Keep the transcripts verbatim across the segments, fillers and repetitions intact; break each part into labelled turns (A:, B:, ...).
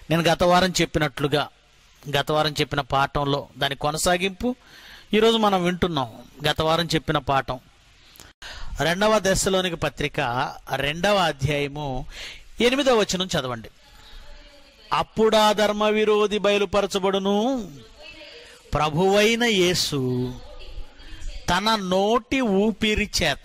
A: నేను గత వారం చెప్పినట్లుగా గత వారం చెప్పిన పాఠంలో దాని కొనసాగింపు ఈరోజు మనం వింటున్నాం. గత వారం చెప్పిన పాఠం రెండవ దశలోనికి పత్రిక రెండవ అధ్యాయము ఎనిమిదవ వచనం చదవండి. అప్పుడా ధర్మ విరోధి బయలుపరచబడును, ప్రభువైన యేసు తన నోటి ఊపిరి చేత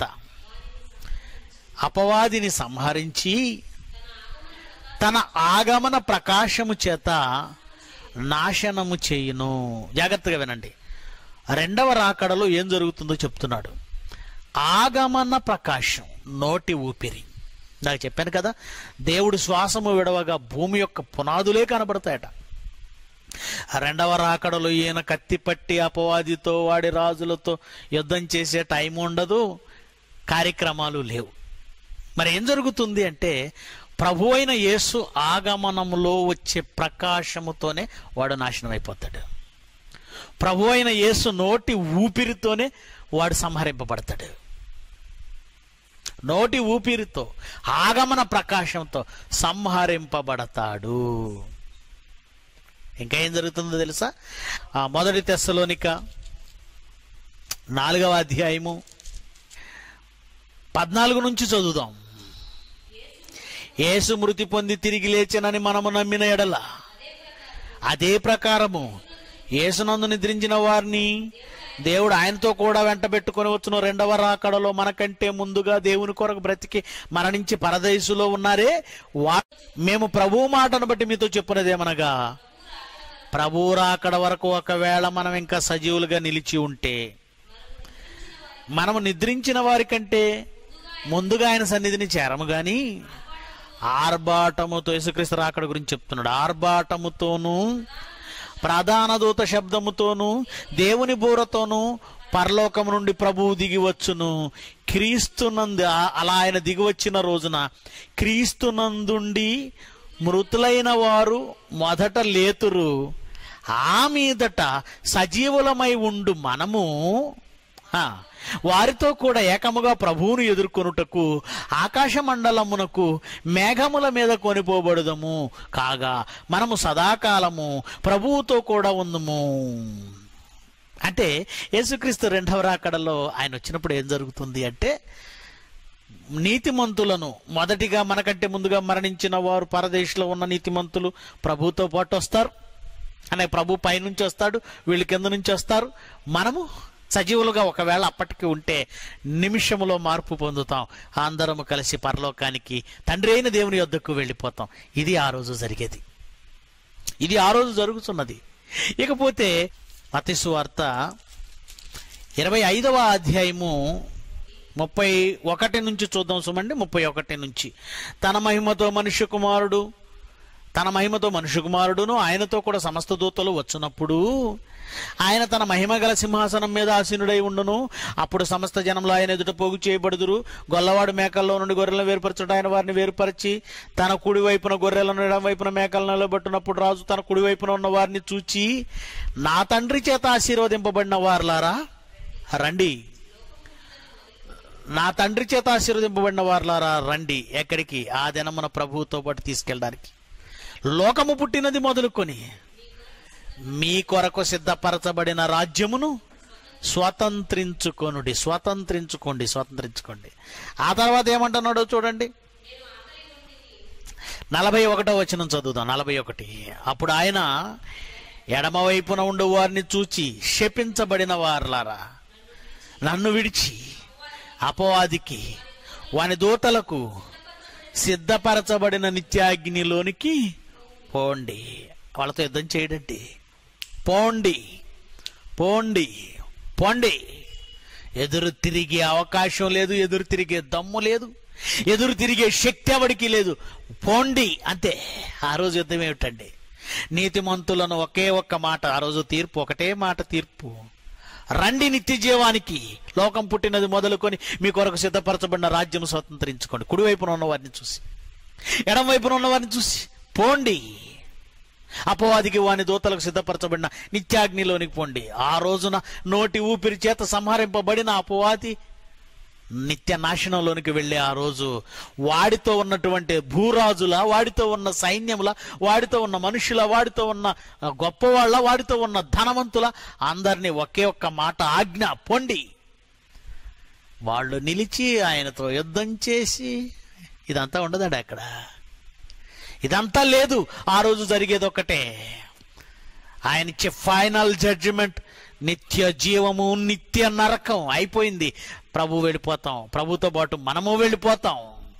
A: అపవాదిని సంహరించి తన ఆగమన ప్రకాశము చేత నాశనము చేయును. జాగ్రత్తగా వినండి, రెండవ రాకడలో ఏం జరుగుతుందో చెప్తున్నాడు. ఆగమన ప్రకాశం, నోటి ఊపిరి. నాకు చెప్పాను కదా, దేవుడు శ్వాసము విడవగా భూమి యొక్క పునాదులే కనబడతాయట. రెండవ రాకడలో ఈయన కత్తి పట్టి అపవాదితో వాడి రాజులతో యుద్ధం చేసే టైం ఉండదు, కార్యక్రమాలు లేవు. మరి ఏం జరుగుతుంది అంటే, ప్రభు అయిన యేసు ఆగమనంలో వచ్చే ప్రకాశముతోనే వాడు నాశనం అయిపోతాడు. ప్రభు అయిన యేసు నోటి ఊపిరితోనే వాడు సంహరింపబడతాడు. నోటి ఊపిరితో, ఆగమన ప్రకాశంతో సంహరింపబడతాడు. ఇంకా ఏం జరుగుతుందో తెలుసా? ఆ మొదటి తెస్సలోనిక నాలుగవ అధ్యాయము పద్నాలుగు నుంచి చదువుదాం. యేసు మృతి పొంది తిరిగి లేచెనని మనము నమ్మిన ఎడల అదే ప్రకారము యేసునందు నిద్రించిన వారిని దేవుడు ఆయనతో కూడా వెంట పెట్టుకొని వచ్చును. రెండవ రాకడలో మనకంటే ముందుగా దేవుని కొరకు బ్రతికి మరణించి పరదేశులో ఉన్నారే, వా మేము ప్రభువు మాటను బట్టి మీతో చెప్పినదేమనగా, ప్రభువు రాకడ వరకు ఒకవేళ మనం ఇంకా సజీవులుగా నిలిచి ఉంటే, మనము నిద్రించిన వారి కంటే ముందుగా ఆయన సన్నిధిని చేరము గాని ఆర్భాటముతో, యేసుక్రీస్తు రాకడ గురించి చెప్తున్నాడు, ఆర్భాటముతోనూ ప్రధాన దూత శబ్దముతోనూ దేవుని బూరతోనూ పరలోకము నుండి ప్రభువు దిగి వచ్చును. క్రీస్తునందు, అలా ఆయన దిగి వచ్చిన రోజున క్రీస్తునందుండి మృతులైన వారు మొదట లేతురు. ఆ మీదట సజీవులమై ఉండు మనము వారితో కూడా ఏకముగా ప్రభువును ఎదుర్కొనుటకు ఆకాశ మండలమునకు మేఘముల మీద కొనిపోబడుదము. కాగా మనము సదాకాలము ప్రభువుతో కూడా ఉందము. అంటే యేసుక్రీస్తు రెండవ రాకడలో ఆయన వచ్చినప్పుడు ఏం జరుగుతుంది అంటే, నీతిమంతులను, మొదటిగా మనకంటే ముందుగా మరణించిన వారు పరదేశంలో ఉన్న నీతిమంతులు ప్రభువుతో పాటు వస్తారు. అనే ప్రభు పైనుంచి వస్తాడు, వీళ్ళు కింద నుంచి వస్తారు. మనము సజీవులుగా ఒకవేళ అప్పటికి ఉంటే నిమిషములో మార్పు పొందుతాం. అందరము కలిసి పరలోకానికి తండ్రి అయిన దేవుని యొద్దకు వెళ్ళిపోతాం. ఇది ఆ రోజు జరిగేది, ఇది ఆ రోజు జరుగుతున్నది. ఇకపోతే మత్తయి సువార్త ఇరవై ఐదవ అధ్యాయము ముప్పై ఒకటి నుంచి చూద్దాం సుమండి. ముప్పై ఒకటి నుంచి, తన మహిమతో మనుష్య కుమారుడు తన మహిమతో మనుష్య కుమారుడును ఆయనతో కూడా సమస్త దూతలు వచ్చినప్పుడు ఆయన తన మహిమ గల సింహాసనం మీద ఆసీనుడై ఉండును. అప్పుడు సమస్త జనంలో ఆయన ఎదుట పోగు చేయబడుదురు. గొల్లవాడు మేకల్లో నుండి గొర్రెలను వేరుపరచుట ఆయన వారిని వేరుపరిచి తన కుడి వైపున గొర్రెలను ఎడమ వైపున మేకలను నిలబెట్టినప్పుడు రాజు తన కుడి వైపున ఉన్న వారిని చూచి, నా తండ్రి చేత ఆశీర్వదింపబడిన వారులారా రండి, నా తండ్రి చేత ఆశీర్వదింపబడిన వారులారా రండి. ఎక్కడికి? ఆ దినమున ప్రభువుతో పాటు తీసుకెళ్ళడానికి. లోకము పుట్టినది మొదలుకొని మీ కొరకు సిద్ధపరచబడిన రాజ్యమును స్వతంత్రించుకొనుడి. స్వతంత్రించుకోండి, స్వతంత్రించుకోండి. ఆ తర్వాత ఏమంటున్నాడో చూడండి, నలభై ఒకటో వచనం చదువుదాం. నలభై ఒకటి, అప్పుడు ఆయన ఎడమ వైపున ఉండు వారిని చూచి, శపించబడిన వారులారా నన్ను విడిచి అపవాదికి వాని దూతలకు సిద్ధపరచబడిన నిత్యాగ్నిలోనికి పోండి. వాళ్ళతో యుద్ధం చేయడండి. పోండి, పోండి, పోండి. ఎదురు తిరిగే అవకాశం లేదు, ఎదురు తిరిగే దమ్ము లేదు, ఎదురు తిరిగే శక్తి ఎవడికి లేదు. పోండి అంతే. ఆ రోజు యుద్ధం ఏమిటండి? నీతిమంతులను ఒకే ఒక్క మాట, ఆ రోజు తీర్పు ఒకటే మాట, తీర్పు. రండి నిత్య జీవానికి, లోకం పుట్టినది మొదలుకొని మీ కొరకు సిద్ధపరచబడిన రాజ్యం స్వతంత్రించుకోండి. కుడివైపున ఉన్న వారిని చూసి, ఎడం వైపున ఉన్న వారిని చూసి పోండి. అపవాదికి వాని దూతలకు సిద్ధపరచబడిన నిత్యాగ్నిలోనికి పోండి. ఆ రోజున నోటి ఊపిరి చేత సంహరింపబడిన అపవాది నిత్య నాశనంలోనికి వెళ్ళే ఆ రోజు వాడితో ఉన్నటువంటి భూరాజుల, వాడితో ఉన్న సైన్యముల, వాడితో ఉన్న మనుషుల, వాడితో ఉన్న గొప్పవాళ్ళ, వాడితో ఉన్న ధనవంతుల అందరినీ ఒకే ఒక్క మాట ఆజ్ఞ, పొండి. వాళ్ళు నిలిచి ఆయనతో యుద్ధం చేసి ఇదంతా ఉండదండి అక్కడ. ఇదంతా లేదు. ఆ రోజు జరిగేది ఒక్కటే, ఆయన ఇచ్చే ఫైనల్ జడ్జిమెంట్. నిత్య జీవము, నిత్య నరకం అయిపోయింది. ప్రభు వెళ్ళిపోతాం, ప్రభుతో పాటు మనము వెళ్ళిపోతాం.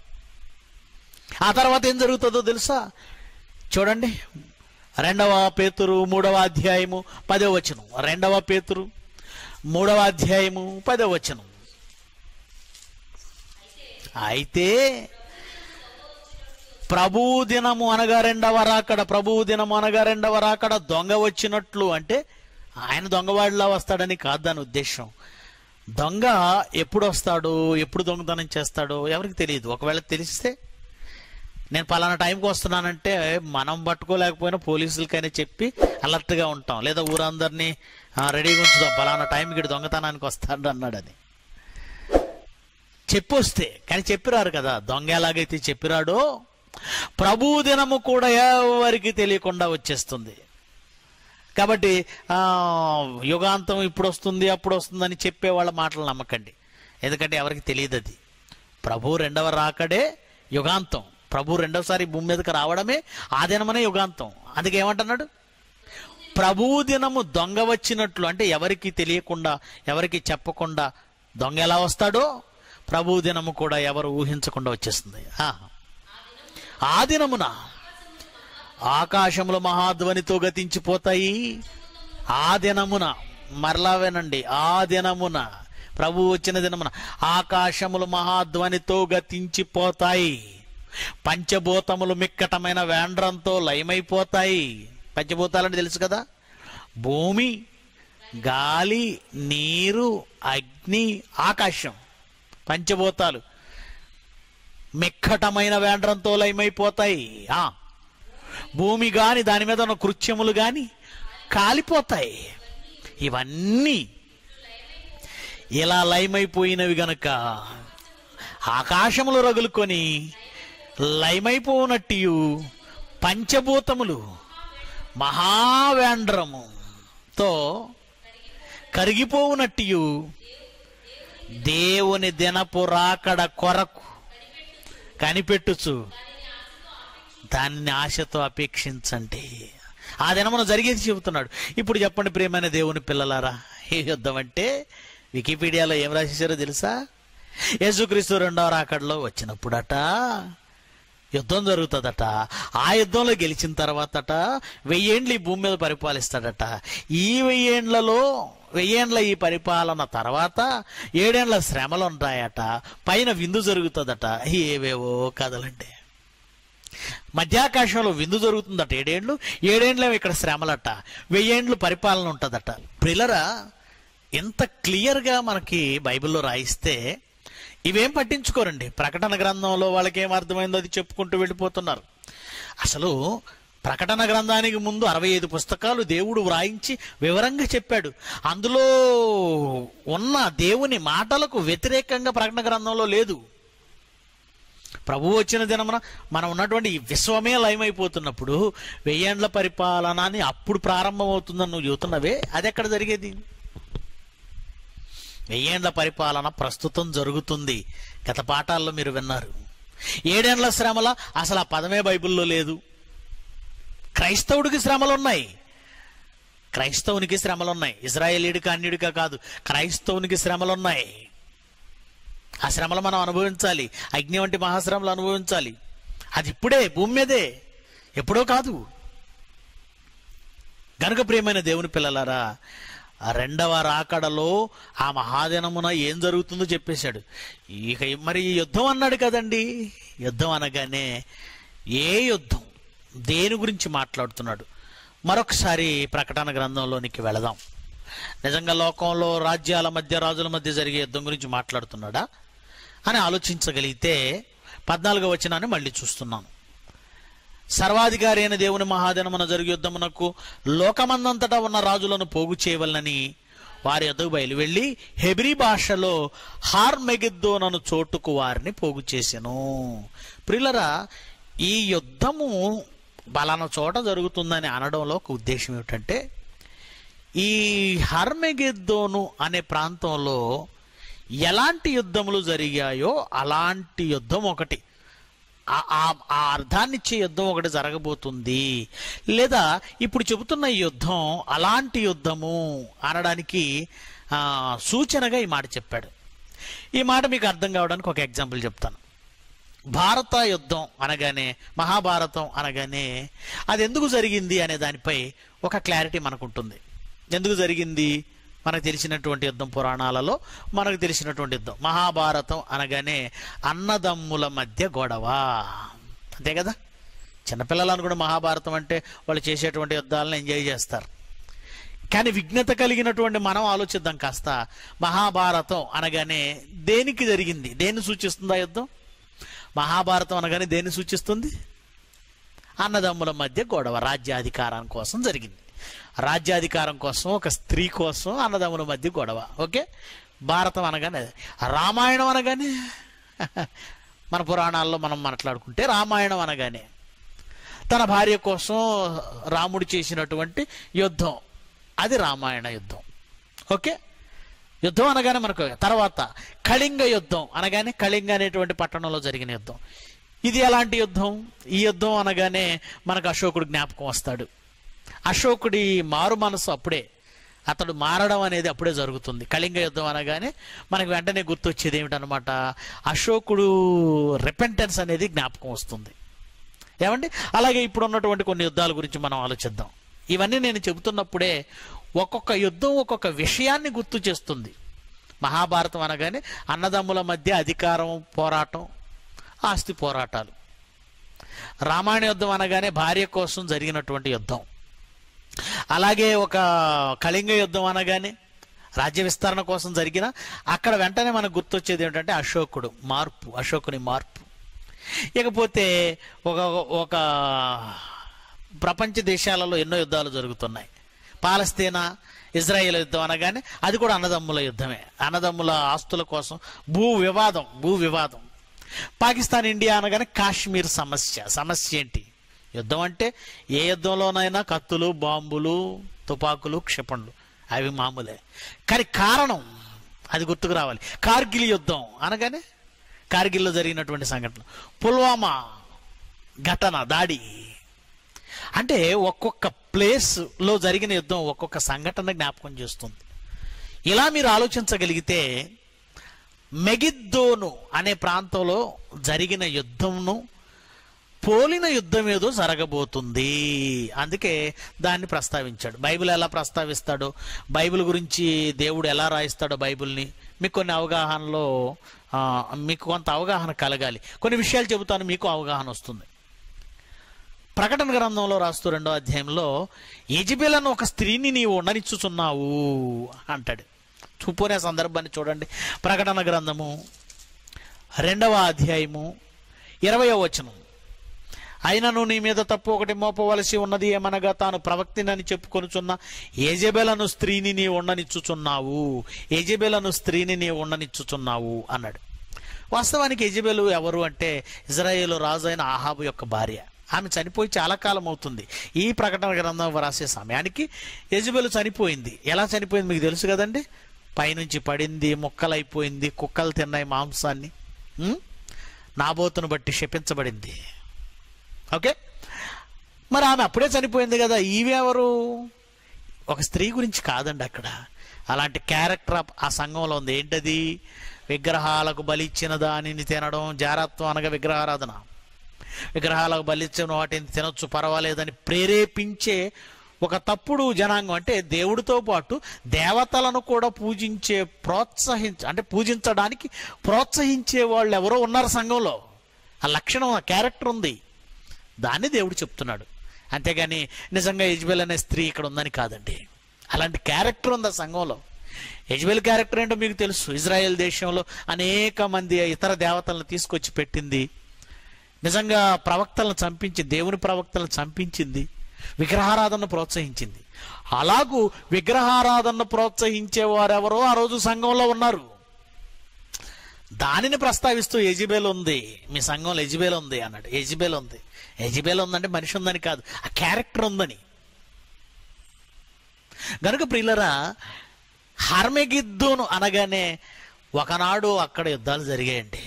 A: ఆ తర్వాత ఏం జరుగుతుందో తెలుసా? చూడండి, రెండవ పేతురు మూడవ అధ్యాయము పదవ వచనం. రెండవ పేతురు మూడవ అధ్యాయము పదవ వచనం. అయితే ప్రభువు దినము అనగా రెండవ రాకడ, ప్రభువు దినము అనగా రెండవ రాకడ దొంగ వచ్చినట్లు, అంటే ఆయన దొంగవాడిలా వస్తాడని కాదు దాని ఉద్దేశం. దొంగ ఎప్పుడు వస్తాడు, ఎప్పుడు దొంగతనం చేస్తాడో ఎవరికి తెలియదు. ఒకవేళ తెలిస్తే నేను పలానా టైంకి వస్తున్నానంటే మనం పట్టుకోలేకపోయినా పోలీసులకైనా చెప్పి అలర్ట్గా ఉంటాం, లేదా ఊరందరినీ రెడీగా ఉంచుదాం, పలానా టైంకి దొంగతనానికి వస్తాడు అన్నాడు అని చెప్పొస్తే. కానీ చెప్పిరారు కదా. దొంగ ఎలాగైతే చెప్పిరాడో ప్రభు దినము కూడా ఎవరికి తెలియకుండా వచ్చేస్తుంది. కాబట్టి యుగాంతం ఇప్పుడు వస్తుంది అప్పుడు వస్తుందని చెప్పే వాళ్ళ మాటలు నమ్మకండి, ఎందుకంటే ఎవరికి తెలియదు అది. ప్రభు రెండవ రాకడే యుగాంతం. ప్రభు రెండవసారి భూమి మీదకి రావడమే ఆ దినమనే యుగాంతం. అందుకే ఏమంటున్నాడు? ప్రభువు దినము దొంగ వచ్చినట్లు, అంటే ఎవరికి తెలియకుండా, ఎవరికి చెప్పకుండా దొంగ ఎలా వస్తాడో ప్రభు దినము కూడా ఎవరు ఊహించకుండా వచ్చేస్తుంది. ఆ దినమున ఆకాశములు మహాధ్వనితో గతించిపోతాయి. ఆ దినమున, మరలా వినండి, ఆ దినమున, ప్రభు వచ్చిన దినమున ఆకాశములు మహాధ్వనితో గతించిపోతాయి, పంచభూతములు మిక్కటమైన వేండ్రంతో లయమైపోతాయి. పంచభూతాలని తెలుసు కదా, భూమి, గాలి, నీరు, అగ్ని, ఆకాశం. పంచభూతాలు మిక్కటమైన వేండ్రంతో లయమైపోతాయి. ఆ భూమి గాని దాని మీద ఉన్న కృత్యములు గాని కాలిపోతాయి. ఇవన్నీ ఇలా లయమైపోయినవి గనక ఆకాశములు రగులుకొని లయమైపోనట్టు పంచభూతములు మహావేండ్రముతో కరిగిపోవునట్టు దేవుని దినపు రాకడ కొరకు కనిపెట్టుచు దాన్ని ఆశతో అపేక్షించండి. ఆ దినమున జరిగేది చెబుతున్నాడు. ఇప్పుడు చెప్పండి ప్రియమైన దేవుని పిల్లలారా, ఏ యుద్ధం అంటే వికీపీడియాలో ఏం రాసేసారో తెలుసా? యేసుక్రీస్తు రెండవ రాకడలో వచ్చినప్పుడట యుద్ధం జరుగుతుందట. ఆ యుద్ధంలో గెలిచిన తర్వాతట వెయ్యేండ్లు ఈ భూమి మీద పరిపాలిస్తాడట. ఈ వెయ్యేండ్లలో వెయ్యేండ్ల ఈ పరిపాలన తర్వాత ఏడేండ్ల శ్రమలు ఉంటాయట. పైన విందు జరుగుతుందట. ఏవేవో కథలండి. మధ్యాకాశంలో విందు జరుగుతుందట ఏడేండ్లు, ఏడేండ్లు ఇక్కడ శ్రమలట, వెయ్యేండ్లు పరిపాలన ఉంటుందట. ప్రిలరా, ఎంత క్లియర్గా మనకి బైబిల్లో రాయిస్తే ఇవేం పట్టించుకోరండి. ప్రకటన గ్రంథంలో వాళ్ళకి ఏం అర్థమైందో అది చెప్పుకుంటూ వెళ్ళిపోతున్నారు. అసలు ప్రకటన గ్రంథానికి ముందు అరవై ఐదు పుస్తకాలు దేవుడు వ్రాయించి వివరంగా చెప్పాడు. అందులో ఉన్న దేవుని మాటలకు వ్యతిరేకంగా ప్రకటన గ్రంథంలో లేదు. ప్రభువు వచ్చిన దినమున మనం ఉన్నటువంటి విశ్వమే లయమైపోతున్నప్పుడు వెయ్యేండ్ల పరిపాలన అని అప్పుడు ప్రారంభమవుతుందని నువ్వు చెబుతున్నవే, అది ఎక్కడ జరిగేది? వెయ్యేండ్ల పరిపాలన ప్రస్తుతం జరుగుతుంది. గత పాఠాల్లో మీరు విన్నారు. ఏడేండ్ల శ్రమల అసలు ఆ పదమే బైబిల్లో లేదు. క్రైస్తవుడికి శ్రమలున్నాయి, క్రైస్తవునికి శ్రమలున్నాయి. ఇజ్రాయేలీడికి అన్యుడికా కాదు, క్రైస్తవునికి శ్రమలున్నాయి. ఆ శ్రమలు మనం అనుభవించాలి. అగ్ని వంటి మహాశ్రమలు అనుభవించాలి. అది ఇప్పుడే, భూమి మీదే, ఎప్పుడో కాదు. గనుక ప్రియమైన దేవుని పిల్లలారా, ఆ రెండవ రాకడలో ఆ మహాదినమున ఏం జరుగుతుందో చెప్పేశాడు. ఇక మరి యుద్ధం అన్నాడు కదండి. యుద్ధం అనగానే ఏ యుద్ధం, దేని గురించి మాట్లాడుతున్నాడు? మరొకసారి ప్రకటన గ్రంథంలోనికి వెళదాం. నిజంగా లోకంలో రాజ్యాల మధ్య, రాజుల మధ్య జరిగే యుద్ధం గురించి మాట్లాడుతున్నాడా అని ఆలోచించగలిగితే పద్నాలుగో వచనాన్ని మళ్ళీ చూస్తున్నాను. సర్వాధికారి అయిన దేవుని మహాదినమున జరిగే యుద్ధమునకు లోకమందంతటా ఉన్న రాజులను పోగు చేయవలనని వారి యొద్దకు బయలు వెళ్ళి హెబ్రీ భాషలో హార్మెగిద్దోనను చోటుకు వారిని పోగు చేసెను. ప్రియులరా, ఈ యుద్ధము బలానా చోట జరుగుతుందని అనడంలో ఒక ఉద్దేశం ఏమిటంటే, ఈ హర్మెగిద్దోను అనే ప్రాంతంలో ఎలాంటి యుద్ధములు జరిగాయో అలాంటి యుద్ధం ఒకటి, ఆ అర్థాన్నిచ్చే యుద్ధం ఒకటి జరగబోతుంది. లేదా ఇప్పుడు చెబుతున్న ఈ యుద్ధం అలాంటి యుద్ధము అనడానికి సూచనగా ఈ మాట చెప్పాడు. ఈ మాట మీకు అర్థం కావడానికి ఒక ఎగ్జాంపుల్ చెప్తాను. భారత యుద్ధం అనగానే, మహాభారతం అనగానే అది ఎందుకు జరిగింది అనే దానిపై ఒక క్లారిటీ మనకుంటుంది. ఎందుకు జరిగింది మనకు తెలిసినటువంటి యుద్ధం, పురాణాలలో మనకు తెలిసినటువంటి యుద్ధం. మహాభారతం అనగానే అన్నదమ్ముల మధ్య గొడవ, అంతే కదా. చిన్నపిల్లలు అనుకుంటే మహాభారతం అంటే వాళ్ళు చేసేటువంటి యుద్ధాలను ఎంజాయ్ చేస్తారు. కానీ విఘ్నత కలిగినటువంటి మనం ఆలోచిద్దాం కాస్త. మహాభారతం అనగానే దేనికి జరిగింది, దేన్ని సూచిస్తుంది ఆ యుద్ధం? మహాభారతం అనగానే దేన్ని సూచిస్తుంది? అన్నదమ్ముల మధ్య గొడవ, రాజ్యాధికారం కోసం జరిగింది. రాజ్యాధికారం కోసం, ఒక స్త్రీ కోసం అన్నదమ్ముల మధ్య గొడవ. ఓకే, భారతం అనగానే. రామాయణం అనగానే మన పురాణాల్లో మనం మాట్లాడుకుంటే రామాయణం అనగానే తన భార్య కోసం రాముడు చేసినటువంటి యుద్ధం, అది రామాయణ యుద్ధం. ఓకే, యుద్ధం అనగానే మనకు. తర్వాత కళింగ యుద్ధం అనగానే కళింగ అనేటువంటి పట్టణంలో జరిగిన యుద్ధం. ఇది ఎలాంటి యుద్ధం? ఈ యుద్ధం అనగానే మనకు అశోకుడు జ్ఞాపకం వస్తాడు. అశోకుడి మారు మనసు అప్పుడే, అతడు మారడం అనేది అప్పుడే జరుగుతుంది. కళింగ యుద్ధం అనగానే మనకు వెంటనే గుర్తొచ్చేది ఏమిటనమాట, అశోకుడు రిపెంటెన్స్ అనేది జ్ఞాపకం వస్తుంది. ఏమండి, అలాగే ఇప్పుడు ఉన్నటువంటి కొన్ని యుద్ధాల గురించి మనం ఆలోచిద్దాం. ఇవన్నీ నేను చెబుతున్నప్పుడే ఒక్కొక్క యుద్ధం ఒక్కొక్క విషయాన్ని గుర్తు చేస్తుంది. మహాభారతం అనగానే అన్నదమ్ముల మధ్య అధికారం పోరాటం, ఆస్తి పోరాటాలు. రామాయణ యుద్ధం అనగానే భార్య కోసం జరిగినటువంటి యుద్ధం. అలాగే ఒక కళింగ యుద్ధం అనగానే రాజ్య విస్తరణ కోసం జరిగిన, అక్కడ వెంటనే మనకు గుర్తొచ్చేది ఏంటంటే అశోకుడు మార్పు, అశోకుని మార్పు. ఇకపోతే ఒక ఒక ప్రపంచ దేశాలలో ఎన్నో యుద్ధాలు జరుగుతున్నాయి. పాలస్తీనా ఇజ్రాయేల్ యుద్ధం అనగానే అది కూడా అన్నదమ్ముల యుద్ధమే, అన్నదమ్ముల ఆస్తుల కోసం భూ వివాదం, భూ వివాదం. పాకిస్తాన్ ఇండియా అనగానే కాశ్మీర్ సమస్య. సమస్య ఏంటి? యుద్ధం అంటే ఏ యుద్ధంలోనైనా కత్తులు, బాంబులు, తుపాకులు, క్షిపణులు అవి మామూలే. కానీ కారణం అది గుర్తుకు రావాలి. కార్గిల్ యుద్ధం అనగానే కార్గిల్లో జరిగినటువంటి సంఘటన, పుల్వామా ఘటన, దాడి. అంటే ఒక్కొక్క ప్లేస్లో జరిగిన యుద్ధం ఒక్కొక్క సంఘటన జ్ఞాపకం చేస్తుంది. ఇలా మీరు ఆలోచించగలిగితే మెగిద్దోను అనే ప్రాంతంలో జరిగిన యుద్ధంను పోలిన యుద్ధం ఏదో జరగబోతుంది. అందుకే దాన్ని ప్రస్తావించాడు. బైబిల్ ఎలా ప్రస్తావిస్తాడో, బైబిల్ గురించి దేవుడు ఎలా రాయిస్తాడో బైబిల్ని మీకు కొన్ని అవగాహనలో మీకు కొంత అవగాహన కలగాలి. కొన్ని విషయాలు చెబుతాను, మీకు అవగాహన వస్తుంది. ప్రకటన గ్రంథంలో రాస్తూ రెండో అధ్యాయంలో యెజబెలను ఒక స్త్రీని నీవు ఉండనిచ్చుచున్నావు అంటాడు. చూపునే సందర్భాన్ని చూడండి. ప్రకటన గ్రంథము రెండవ అధ్యాయము ఇరవయవ వచనం. అయినను నీ మీద తప్పు ఒకటి మోపవలసి ఉన్నది, ఏమనగా తాను ప్రవక్తినని చెప్పుకొనుచున్న యెజబెలను స్త్రీని నీ ఉండనిచ్చుచున్నావు, యెజబెలను స్త్రీని నీ ఉండనిచ్చుచున్నావు అన్నాడు. వాస్తవానికి యెజబెలు ఎవరు అంటే ఇజ్రాయేలు రాజు అయిన ఆహాబు యొక్క భార్య. ఆమె చనిపోయి చాలా కాలం అవుతుంది. ఈ ప్రకటన గ్రంథం రాసే సమయానికి యెజబెలు చనిపోయింది. ఎలా చనిపోయింది మీకు తెలుసు కదండి. పైనుంచి పడింది, ముక్కలైపోయింది, కుక్కలు తిన్నాయి మాంసాన్ని, నాబోతును బట్టి శపించబడింది. ఓకే, మరి ఆమె అప్పుడే చనిపోయింది కదా. ఈవెవరు? ఒక స్త్రీ గురించి కాదండి అక్కడ. అలాంటి క్యారెక్టర్ ఆ సంఘంలో ఉంది. ఏంటది? విగ్రహాలకు బలిచ్చిన దానిని తినడం, జారత్వం అనగా విగ్రహారాధన. విగ్రహాలకు బలిచ్చిన వాటిని తినొచ్చు, పర్వాలేదని ప్రేరేపించే ఒక తప్పుడు జనాంగం. అంటే దేవుడితో పాటు దేవతలను కూడా పూజించే, ప్రోత్సహించ అంటే పూజించడానికి ప్రోత్సహించే వాళ్ళు ఎవరో ఉన్నారు సంఘంలో. ఆ లక్షణం, ఆ క్యారెక్టర్ ఉంది. దాన్ని దేవుడు చెప్తున్నాడు. అంతేగాని నిజంగా యెజబెల్ అనే స్త్రీ ఇక్కడ ఉందని కాదండి. అలాంటి క్యారెక్టర్ ఉంది ఆ సంఘంలో. యెజబెల్ క్యారెక్టర్ ఏంటో మీకు తెలుసు. ఇజ్రాయెల్ దేశంలో అనేక మంది ఇతర దేవతలను తీసుకొచ్చి పెట్టింది. నిజంగా ప్రవక్తలను చంపించి, దేవుని ప్రవక్తలను చంపించింది. విగ్రహారాధనను ప్రోత్సహించింది. అలాగూ విగ్రహారాధనను ప్రోత్సహించే వారెవరో ఆ రోజు సంఘంలో ఉన్నారు. దానిని ప్రస్తావిస్తూ యెజబెల్ ఉంది, మీ సంఘంలో యెజబెల్ ఉంది అన్నాడు. యెజబెల్ ఉంది, యెజబెల్ ఉందంటే మనిషి ఉందని కాదు, ఆ క్యారెక్టర్ ఉందని. గనుక ప్రియులరా, హర్మెగిద్దోను అనగానే ఒకనాడు అక్కడ యుద్ధాలు జరిగాయండి.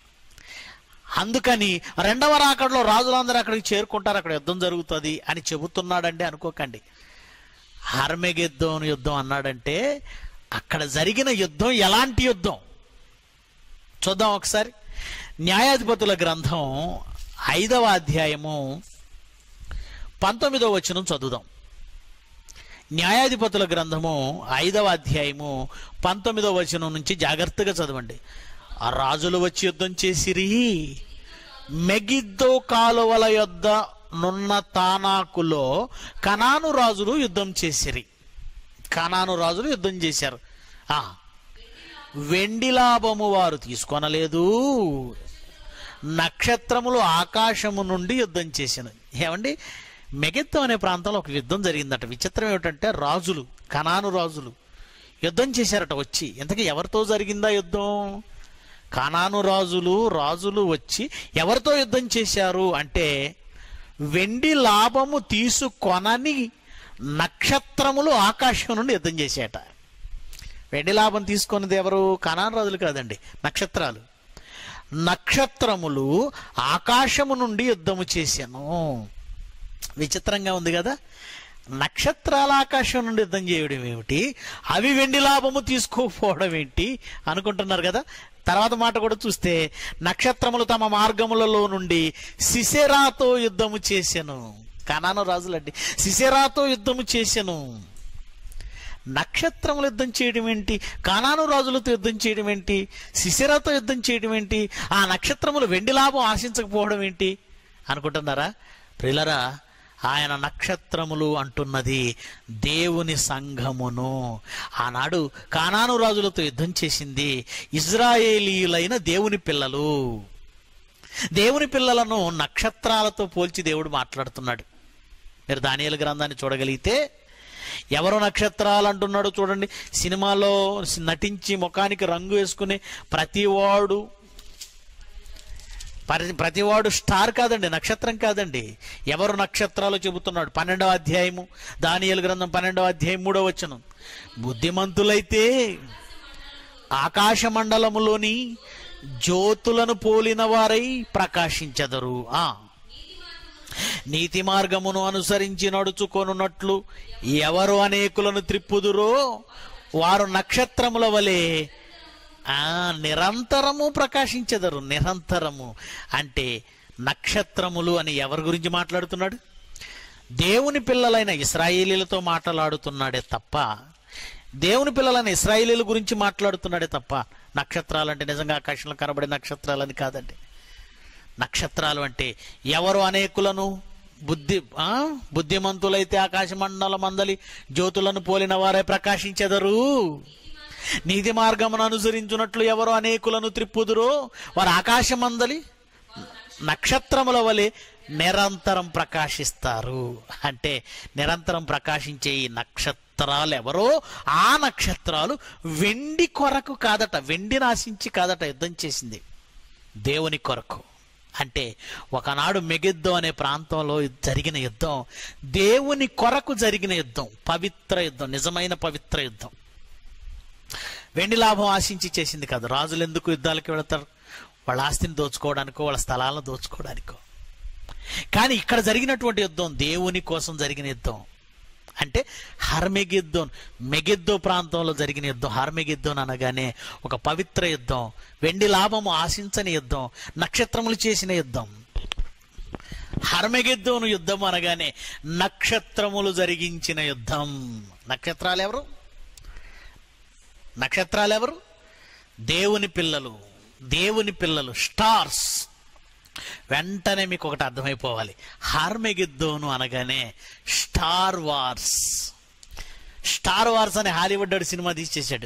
A: అందుకని రెండవ రాకడలో రాజులందరూ అక్కడికి చేరుకుంటారు, అక్కడ యుద్ధం జరుగుతుంది అని చెబుతున్నాడండి అనుకోకండి. హర్మెగిద్దోను యుద్ధం అన్నాడంటే అక్కడ జరిగిన యుద్ధం ఎలాంటి యుద్ధం చూద్దాం ఒకసారి. న్యాయాధిపతుల గ్రంథం ఐదవ అధ్యాయము పంతొమ్మిదవ వచనం చదువుదాం. న్యాయాధిపతుల గ్రంథము ఐదవ అధ్యాయము పంతొమ్మిదవ వచనం నుంచి జాగ్రత్తగా చదవండి. ఆ రాజులు వచ్చి యుద్ధం చేసిరి, మెగిద్దో కాలువల యొద్ద నున్న తానాకులో కనాను రాజులు యుద్ధం చేసిరి. కనాను రాజులు యుద్ధం చేశారు. ఆ వెండి లాభము వారు తీసుకొనలేదు, నక్షత్రములు ఆకాశము నుండి యుద్ధం చేసిన. ఏమండి, మెగిద్దో అనే ప్రాంతంలో ఒక యుద్ధం జరిగిందట. విచిత్రం ఏమిటంటే రాజులు, కనాను రాజులు యుద్ధం చేశారట వచ్చి. ఇంతకీ ఎవరితో జరిగిందా యుద్ధం? కనాను రాజులు రాజులు వచ్చి ఎవరితో యుద్ధం చేశారు అంటే వెండి లాభము తీసుకొనని నక్షత్రములు ఆకాశం నుండి యుద్ధం చేశాట. వెండి లాభం తీసుకున్నది ఎవరు? కనాను రాజులు కాదండి, నక్షత్రాలు. నక్షత్రములు ఆకాశము నుండి యుద్ధము చేశాను. విచిత్రంగా ఉంది కదా. నక్షత్రాల ఆకాశం నుండి యుద్ధం చేయడం ఏమిటి, అవి వెండి లాభము తీసుకోకపోవడం ఏంటి అనుకుంటున్నారు కదా. తర్వాత మాట కూడా చూస్తే నక్షత్రములు తమ మార్గములలో నుండి సిసెరాతో యుద్ధము చేసెను. కనాను రాజులండి, సిసెరాతో యుద్ధము చేసెను. నక్షత్రములు యుద్ధం చేయడం ఏంటి, కనాను రాజులతో యుద్ధం చేయడం ఏంటి, సిసెరాతో యుద్ధం చేయడం ఏంటి, ఆ నక్షత్రములు వెండి లాభం ఆశించకపోవడం ఏంటి అనుకుంటున్నారా? ప్రియులరా, ఆయన నక్షత్రములు అంటున్నది దేవుని సంఘమును. ఆనాడు కానాను రాజులతో యుద్ధం చేసింది ఇజ్రాయేలీయులైన దేవుని పిల్లలు. దేవుని పిల్లలను నక్షత్రాలతో పోల్చి దేవుడు మాట్లాడుతున్నాడు. మీరు దానియేలు గ్రంథాన్ని చూడగలిగితే ఎవరు నక్షత్రాలు అంటున్నాడు చూడండి. సినిమాలో నటించి ముఖానికి రంగు వేసుకునే ప్రతివాడు ప్రతివాడు స్టార్ కాదండి, నక్షత్రం కాదండి. ఎవరు నక్షత్రాలు చెబుతున్నాడు. పన్నెండవ అధ్యాయము దానియేలు గ్రంథం పన్నెండవ అధ్యాయం మూడవ వచనం, బుద్ధిమంతులైతే ఆకాశ మండలములోని జ్యోతులను పోలిన వారై ప్రకాశించెదరు. ఆ నీతి మార్గమును అనుసరించి నడుచుకొనున్నట్లు ఎవరు అనేకులను త్రిప్పుదురో వారు నక్షత్రముల వలె ఆ నిరంతరము ప్రకాశించెదరు. నిరంతరము అంటే నక్షత్రములు అని ఎవరి గురించి మాట్లాడుతున్నాడు? దేవుని పిల్లలైన ఇశ్రాయేలీలతో మాట్లాడుతున్నాడే తప్ప, దేవుని పిల్లలైన ఇశ్రాయేలీల గురించి మాట్లాడుతున్నాడే తప్ప నక్షత్రాలు అంటే నిజంగా ఆకాశంలో కనబడే నక్షత్రాలని కాదండి. నక్షత్రాలు అంటే ఎవరు అనేకులను బుద్ధి ఆ బుద్ధిమంతులైతే ఆకాశ మండల మందలి జ్యోతులను పోలిన వారే ప్రకాశించెదరు. నీతి మార్గమును అనుసరించున్నట్లు ఎవరు అనేకులను త్రిప్పుదురో వారు ఆకాశమందలి నక్షత్రముల వలె నిరంతరం ప్రకాశిస్తారు. అంటే నిరంతరం ప్రకాశించే ఈ నక్షత్రాలు ఎవరో, ఆ నక్షత్రాలు వెండి కొరకు కాదట, వెండిని ఆశించి కాదట యుద్ధం చేసింది, దేవుని కొరకు. అంటే ఒకనాడు మెగిద్దో అనే ప్రాంతంలో జరిగిన యుద్ధం దేవుని కొరకు జరిగిన యుద్ధం, పవిత్ర యుద్ధం, నిజమైన పవిత్ర యుద్ధం. వెండి లాభం ఆశించి చేసింది కాదు. రాజులు ఎందుకు యుద్ధాలకు వెళతారు? వాళ్ళ ఆస్తిని దోచుకోవడానికో వాళ్ళ స్థలాలను దోచుకోవడానికో. కానీ ఇక్కడ జరిగినటువంటి యుద్ధం దేవుని కోసం జరిగిన యుద్ధం. అంటే హర్మెగిద్దోన్, మెగిద్దో ప్రాంతంలో జరిగిన యుద్ధం. హర్మెగిద్దోన్ అనగానే ఒక పవిత్ర యుద్ధం, వెండి లాభము ఆశించని యుద్ధం, నక్షత్రములు చేసిన యుద్ధం. హర్మెగిద్దోను యుద్ధం అనగానే నక్షత్రములు జరిగించిన యుద్ధం. నక్షత్రాలు ఎవరు? నక్షత్రాలు ఎవరు? దేవుని పిల్లలు, దేవుని పిల్లలు, స్టార్స్. వెంటనే మీకు ఒకటి అర్థమైపోవాలి, హర్మెగిద్దోను అనగానే స్టార్ వార్స్. స్టార్ వార్స్ అని హాలీవుడ్ సినిమా తీసేసాడు,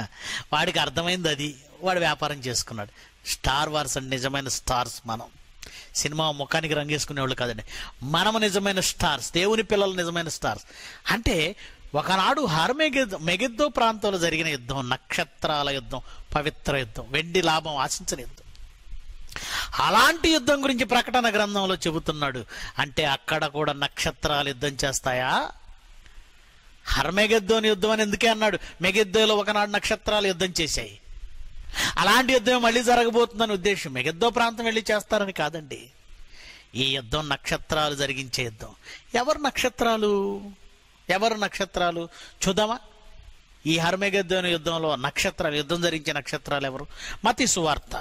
A: వాడికి అర్థమైంది అది, వాడు వ్యాపారం చేసుకున్నాడు. స్టార్ వార్స్ అంటే నిజమైన స్టార్స్ మనం. సినిమా ముఖానికి రంగేసుకునేవాళ్ళు కాదండి. మనము నిజమైన స్టార్స్, దేవుని పిల్లలు నిజమైన స్టార్స్. అంటే ఒకనాడు హర్మెగిద్దో మెగిద్దో ప్రాంతంలో జరిగిన యుద్ధం నక్షత్రాల యుద్ధం, పవిత్ర యుద్ధం, వెండి లాభం ఆశించిన యుద్ధం. అలాంటి యుద్ధం గురించి ప్రకటన గ్రంథంలో చెబుతున్నాడు. అంటే అక్కడ కూడా నక్షత్రాలు యుద్ధం చేస్తాయా? హర్మెగిద్దోని యుద్ధం అని ఎందుకే అన్నాడు? మెగిద్దోలో ఒకనాడు నక్షత్రాలు యుద్ధం చేశాయి. అలాంటి యుద్ధం మళ్ళీ జరగబోతుందని ఉద్దేశం. మెగిద్దో ప్రాంతం వెళ్ళి చేస్తారని కాదండి. ఈ యుద్ధం నక్షత్రాలు జరిగించే యుద్ధం. ఎవరు నక్షత్రాలు? ఎవరు నక్షత్రాలు చూద్దామా? ఈ హర్మెగిద్దోని యుద్ధంలో నక్షత్రాలు, యుద్ధం జరిగించే నక్షత్రాలు ఎవరు? మత్తయి సువార్త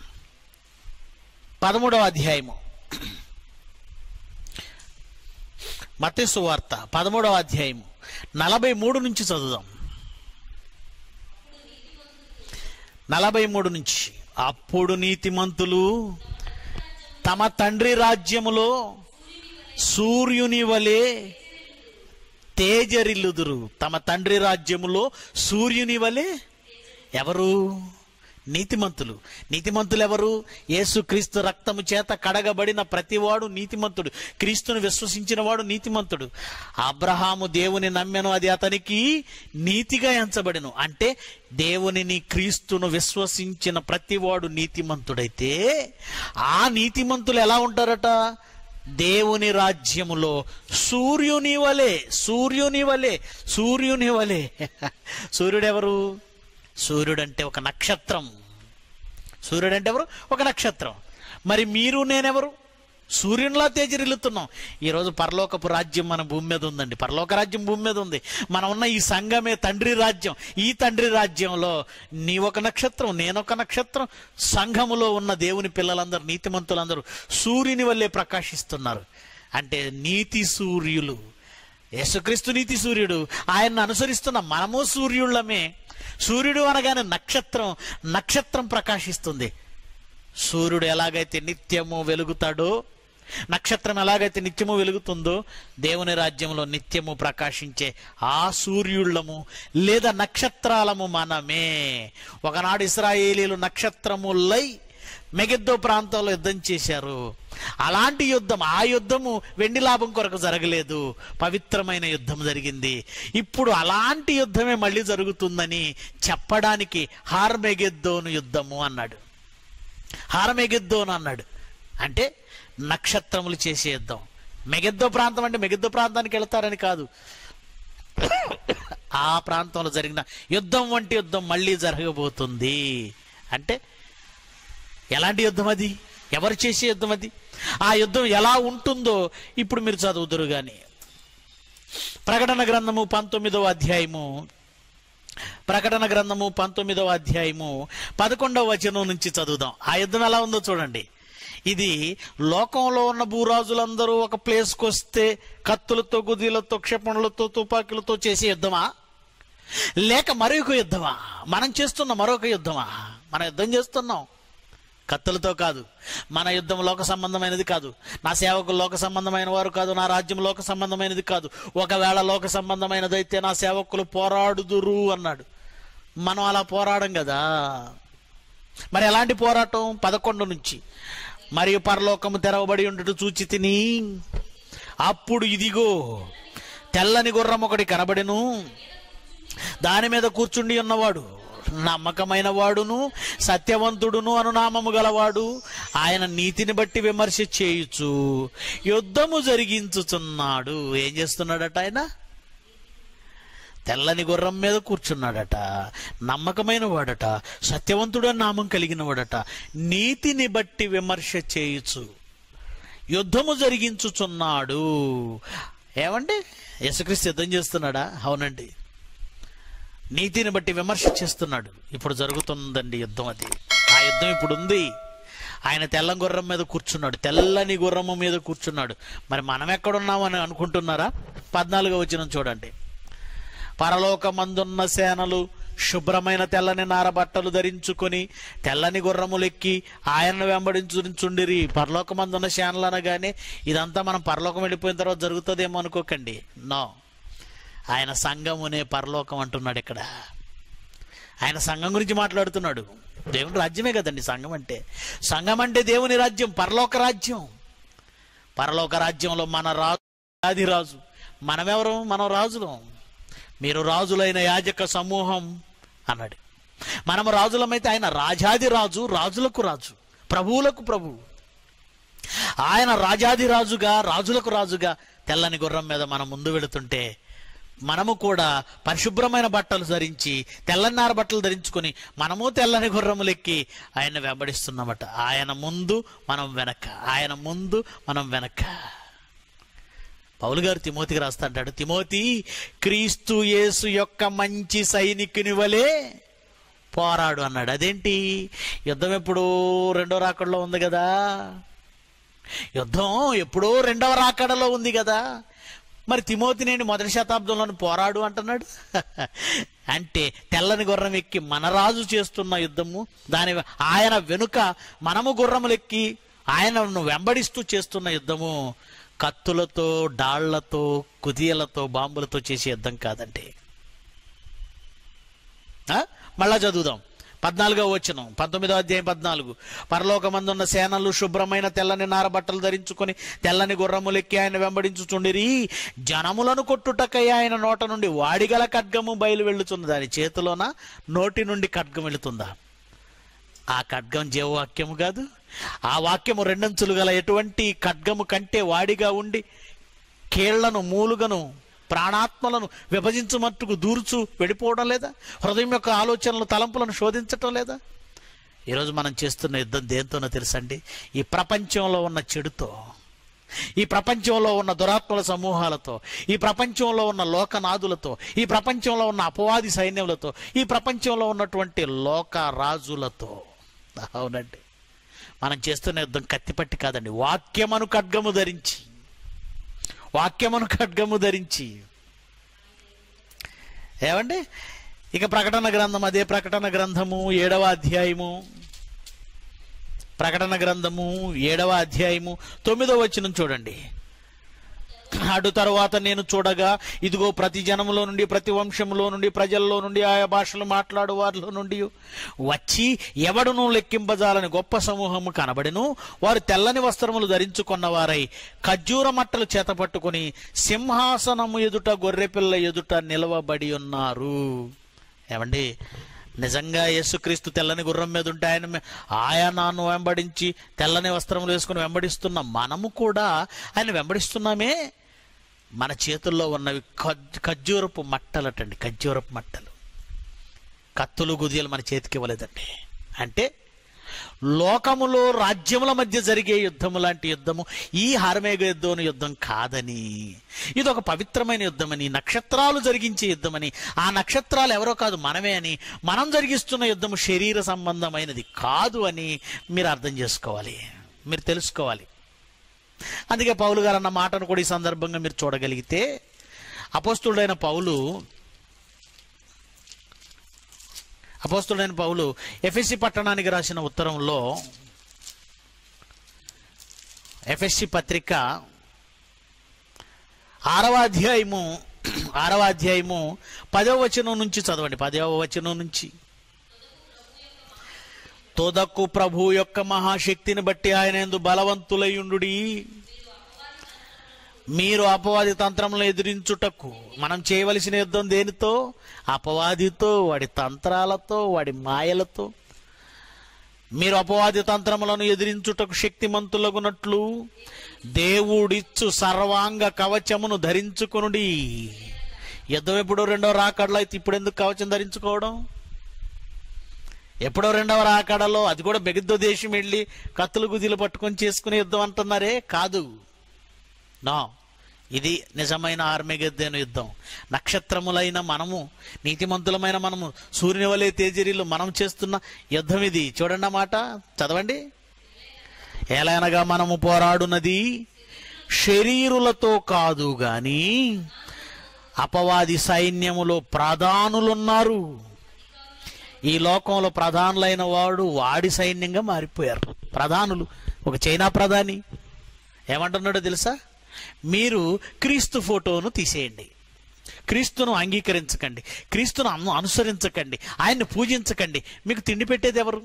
A: పదమూడవ అధ్యాయము, మత్తయి సువార్త పదమూడవ అధ్యాయము నలభై మూడు నుంచి చదువుదాం. నలభై మూడు నుంచి. అప్పుడు నీతిమంతులు తమ తండ్రి రాజ్యములో సూర్యుని వలె తేజరిల్లుదురు. తమ తండ్రి రాజ్యములో సూర్యుని వలె ఎవరు? నీతిమంతులు. నీతిమంతులు ఎవరు? యేసుక్రీస్తు రక్తము చేత కడగబడిన ప్రతివాడు నీతిమంతుడు. క్రీస్తును విశ్వసించిన వాడు నీతిమంతుడు. అబ్రహాము దేవుని నమ్మెను, అది అతనికి నీతిగా ఎంచబడెను. అంటే దేవునిని, క్రీస్తును విశ్వసించిన ప్రతివాడు నీతిమంతుడైతే ఆ నీతిమంతులు ఎలా ఉంటారట? దేవుని రాజ్యములో సూర్యుని వలె, సూర్యుని వలె, సూర్యుని వలె. సూర్యుడు ఎవరు? సూర్యుడు అంటే ఒక నక్షత్రం. సూర్యుడు అంటే ఎవరు? ఒక నక్షత్రం. మరి మీరు నేనెవరు? సూర్యునిలా తేజరిల్లుతున్నాం. ఈరోజు పరలోకపు రాజ్యం మన భూమి మీద ఉందండి. పరలోక రాజ్యం భూమి మీద ఉంది. మనం ఉన్న ఈ సంఘమే తండ్రి రాజ్యం. ఈ తండ్రి రాజ్యంలో నీ ఒక నక్షత్రం, నేనొక నక్షత్రం. సంఘములో ఉన్న దేవుని పిల్లలందరూ, నీతిమంతులందరూ సూర్యుని వల్లే ప్రకాశిస్తున్నారు. అంటే నీతి సూర్యులు. యేసుక్రీస్తు నీతి సూర్యుడు. ఆయన్ని అనుసరిస్తున్న మనము సూర్యుళ్ళమే. సూర్యుడు అనగానే నక్షత్రం, నక్షత్రం ప్రకాశిస్తుంది. సూర్యుడు ఎలాగైతే నిత్యము వెలుగుతాడో, నక్షత్రం ఎలాగైతే నిత్యము వెలుగుతుందో, దేవుని రాజ్యంలో నిత్యము ప్రకాశించే ఆ సూర్యుళ్ళము లేదా నక్షత్రాలము మనమే. ఒకనాడు ఇశ్రాయేలీలు నక్షత్రములై మెగిద్దో ప్రాంతంలో యుద్ధం చేశారు. అలాంటి యుద్ధం, ఆ యుద్ధము వెండి లాభం కొరకు జరగలేదు, పవిత్రమైన యుద్ధం జరిగింది. ఇప్పుడు అలాంటి యుద్ధమే మళ్ళీ జరుగుతుందని చెప్పడానికి హార్మెగిద్దోను యుద్ధము అన్నాడు. హార్మెగిద్దోను అన్నాడు అంటే నక్షత్రములు చేసే యుద్ధం. మెగిద్దో ప్రాంతం అంటే మెగిద్దో ప్రాంతానికి వెళ్తారని కాదు, ఆ ప్రాంతంలో జరిగిన యుద్ధం వంటి యుద్ధం మళ్ళీ జరగబోతుంది. అంటే ఎలాంటి యుద్ధం అది? ఎవరు చేసే యుద్ధం అది? ఆ యుద్ధం ఎలా ఉంటుందో ఇప్పుడు మీరు చదువుదురు గాని. ప్రకటన గ్రంథము పంతొమ్మిదవ అధ్యాయము, ప్రకటన గ్రంథము పంతొమ్మిదవ అధ్యాయము పదకొండవ వచనం నుంచి చదువుదాం. ఆ యుద్ధం ఎలా ఉందో చూడండి. ఇది లోకంలో ఉన్న భూరాజులందరూ ఒక ప్లేస్కి వస్తే కత్తులతో, గుదిలతో, క్షిపణులతో, తుపాకులతో చేసే యుద్ధమా? లేక మరొక యుద్ధమా? మనం చేస్తున్న మరొక యుద్ధమా? మనం యుద్ధం చేస్తున్నాం కత్తులతో కాదు. మన యుద్ధం లోక సంబంధమైనది కాదు. నా సేవకులు లోక సంబంధమైన వారు కాదు. నా రాజ్యం లోక సంబంధమైనది కాదు. ఒకవేళ లోక సంబంధమైనదైతే నా సేవకులు పోరాడుదురు అన్నాడు. మనం అలా పోరాడం కదా. మరి ఎలాంటి పోరాటం? పదకొండు నుంచి. మరియు పరలోకము తెరవబడి ఉండుట చూచి తిని, అప్పుడు ఇదిగో తెల్లని గుర్రం ఒకటి కనబడెను. దాని మీద కూర్చుండి ఉన్నవాడు నమ్మకమైన వాడును సత్యవంతుడును అను నామము గలవాడు. ఆయన నీతిని బట్టి విమర్శ చేయుచు యుద్ధము జరిగించుచున్నాడు. ఏం చేస్తున్నాడట? ఆయన తెల్లని గుర్రం మీద కూర్చున్నాడట, నమ్మకమైన వాడట, సత్యవంతుడు అని నామం కలిగిన వాడట. నీతిని బట్టి విమర్శ చేయుచు యుద్ధము జరిగించుచున్నాడు. ఏమండి, యేసుక్రీస్తు యుద్ధం చేస్తున్నాడా? అవునండి. నీతిని బట్టి విమర్శ చేస్తున్నాడు. ఇప్పుడు జరుగుతుందండి యుద్ధం. అది ఆ యుద్ధం ఇప్పుడు ఉంది. ఆయన తెల్ల గుర్రం మీద కూర్చున్నాడు, తెల్లని గుర్రము మీద కూర్చున్నాడు. మరి మనం ఎక్కడున్నామని అనుకుంటున్నారా? పద్నాలుగో వచనం చూడండి. పరలోకమందున్న సేనలు శుభ్రమైన తెల్లని నార బట్టలు ధరించుకొని తెల్లని గుర్రములెక్కి ఆయనను వెంబడించుండిరి. పరలోకమందున్న సేనలు అనగానే ఇదంతా మనం పరలోకం వెళ్ళిపోయిన తర్వాత జరుగుతుందేమో అనుకోకండి. నో, ఆయన సంఘమునే పరలోకం అంటున్నాడు ఇక్కడ. ఆయన సంఘం గురించి మాట్లాడుతున్నాడు. దేవుని రాజ్యమే కదండి సంఘం అంటే. సంఘం అంటే దేవుని రాజ్యం, పరలోక రాజ్యం. పరలోక రాజ్యంలో మన రాజు ఆది రాజు. మనమెవరు? మనం రాజులం. మీరు రాజులైన యాజక సమూహం అన్నాడు. మనము రాజులమైతే ఆయన రాజాది రాజు, రాజులకు రాజు, ప్రభువులకు ప్రభువు. ఆయన రాజాది రాజుగా, రాజులకు రాజుగా తెల్లని గుర్రం మీద మనం ముందు వెళుతుంటే మనము కూడా పరిశుభ్రమైన బట్టలు ధరించి, తెల్లన్నార బట్టలు ధరించుకొని మనము తెల్లని గుర్రములెక్కి ఆయన వెంబడిస్తున్నామట. ఆయన ముందు మనం వెనక, ఆయన ముందు మనం వెనక. పౌలు గారు తిమోతికి రాస్తా అంటాడు, తిమోతి, క్రీస్తు యేసు యొక్క మంచి సైనికుని వలె పోరాడు అన్నాడు. అదేంటి? యుద్ధం ఎప్పుడు? రెండో రాకడలో ఉంది కదా. యుద్ధం ఎప్పుడో రెండవ రాకడలో ఉంది కదా. మరి తిమోతి నేను మొదటి శతాబ్దంలో పోరాడు అంటున్నాడు. అంటే తెల్లని గుర్రం ఎక్కి మన రాజు చేస్తున్న యుద్ధము, దాని ఆయన వెనుక మనము గుర్రములెక్కి ఆయనను వెంబడిస్తూ చేస్తున్న యుద్ధము కత్తులతో, డాళ్లతో, కుదియలతో, బాంబులతో చేసే యుద్ధం కాదండి. మళ్ళా చదువుదాం. పద్నాలుగో వచనం, పంతొమ్మిదో అధ్యాయం పద్నాలుగు. పరలోకమందున్న సేనలు శుభ్రమైన తెల్లని నార బట్టలు ధరించుకొని తెల్లని గుర్రములెక్కి ఆయన వెంబడించుచుండిరి. జనములను కొట్టుటకై ఆయన నోట నుండి వాడిగల ఖడ్గము బయలు వెళ్ళుచున్నది. దాని చేతిలోన నోటి నుండి ఖడ్గం వెళుతుందా? ఆ ఖడ్గం జీవవాక్యము కాదు. ఆ వాక్యము రెండంచులు గల ఎటువంటి ఖడ్గము కంటే వాడిగా ఉండి కీళ్లను, మూలుగను, ప్రాణాత్మలను విభజించమట్టుకు దూర్చు వెళ్ళిపోవడం లేదా? హృదయం యొక్క ఆలోచనలు, తలంపులను శోధించటం లేదా? ఈరోజు మనం చేస్తున్న యుద్ధం దేంతోనో తెలుసండి? ఈ ప్రపంచంలో ఉన్న చెడుతో, ఈ ప్రపంచంలో ఉన్న దురాత్మల సమూహాలతో, ఈ ప్రపంచంలో ఉన్న లోకనాదులతో, ఈ ప్రపంచంలో ఉన్న అపవాది సైన్యములతో, ఈ ప్రపంచంలో ఉన్నటువంటి లోక రాజులతో. అవునండి, మనం చేస్తున్న యుద్ధం కత్తిపట్టి కాదండి, వాక్యమను ఖడ్గము ధరించి, వాక్యమును ఖడ్గము ధరించి. ఏమండి? ఇక ప్రకటన గ్రంథం, అదే ప్రకటన గ్రంథము ఏడవ అధ్యాయము, ప్రకటన గ్రంథము ఏడవ అధ్యాయము తొమ్మిదవ వచనం చూడండి. అటు తరువాత నేను చూడగా, ఇదిగో ప్రతి జనములో నుండి, ప్రతి వంశములో నుండి, ప్రజల్లో నుండి, ఆయా భాషలు మాట్లాడు వారిలో నుండి వచ్చి ఎవడును లెక్కింపజాలని గొప్ప సమూహము కనబడెను. వారు తెల్లని వస్త్రములు ధరించుకున్న వారై ఖర్జూర మట్టలు చేతపట్టుకుని సింహాసనము ఎదుట, గొర్రెపిల్ల ఎదుట నిలవబడి ఉన్నారు. ఏమండి? నిజంగా యేసుక్రీస్తు తెల్లని గుర్రం మీద ఉంటే ఆయన ఆయనను వెంబడించి తెల్లని వస్త్రములు వేసుకుని వెంబడిస్తున్న మనము కూడా ఆయన వెంబడిస్తున్నామే. మన చేతుల్లో ఉన్నవి ఖర్జూరపు మట్టలటండి, ఖర్జూరపు మట్టలు. కత్తులు, గుదియలు మన చేతికి ఇవ్వలేదండి. అంటే లోకములో రాజ్యముల మధ్య జరిగే యుద్ధము లాంటి యుద్ధము ఈ హర్మేగెద్దోను యుద్ధం కాదని, ఇది ఒక పవిత్రమైన యుద్ధమని, నక్షత్రాలు జరిగించే యుద్ధమని, ఆ నక్షత్రాలు ఎవరో కాదు మనమే అని, మనం జరిగిస్తున్న యుద్ధము శరీర సంబంధమైనది కాదు అని మీరు అర్థం చేసుకోవాలి, మీరు తెలుసుకోవాలి. అందుకే పౌలు గారు అన్న మాటను కూడా ఈ సందర్భంగా మీరు చూడగలిగితే, అపోస్తుడైన పౌలు అపోస్తుడైన పౌలు ఎఫెసీ పట్టణానికి రాసిన ఉత్తరంలో, ఎఫెసీ పత్రిక ఆరవ అధ్యాయము ఆరవ అధ్యాయము పదవ వచనం నుంచి చదవండి. పదవ వచనం నుంచి, తోదక్కు ప్రభు యొక్క మహాశక్తిని బట్టి ఆయన యందు బలవంతులయుండుడి. మీరు అపవాది తంత్రములను ఎదిరించుటకు, మనం చేయవలసిన యుద్ధం దేనితో? అపవాదితో, వాడి తంత్రాలతో, వాడి మాయలతో. మీరు అపవాది తంత్రములను ఎదిరించుటకు శక్తిమంతులగునట్లు దేవుడిచ్చు సర్వాంగ కవచమును ధరించుకునుడి. యుద్ధం ఎప్పుడో రెండవ రాకడలో అయితే ఇప్పుడు ఎందుకు కవచం ధరించుకోవడం? ఎప్పుడో రెండవ రాకడలో, అది కూడా బెగిద్దో దేశం వెళ్ళి కత్తులు గుదిలు పట్టుకొని చేసుకునే యుద్ధం అంటున్నారే, కాదు. నో, ఇది నిజమైన ఆర్మేగెద్దోను యుద్ధం. నక్షత్రములైన మనము, నీతిమంతులమైన మనము, సూర్యుని వలె తేజరీలు మనం చేస్తున్న యుద్ధం ఇది. చూడండి మాట, చదవండి. ఎలానగా మనము పోరాడునది శరీరులతో కాదు గాని అపవాది సైన్యములో ప్రధానులున్నారు. ఈ లోకంలో ప్రధానులైన వాడు వాడి సైన్యంగా మారిపోయారు. ప్రధానులు, ఒక చైనా ప్రధాని ఏమంటున్నాడో తెలుసా? మీరు క్రీస్తు ఫోటోను తీసేయండి, క్రీస్తును అంగీకరించకండి, క్రీస్తును అను అనుసరించకండి, ఆయన్ని పూజించకండి, మీకు తిండి పెట్టేది ఎవరు?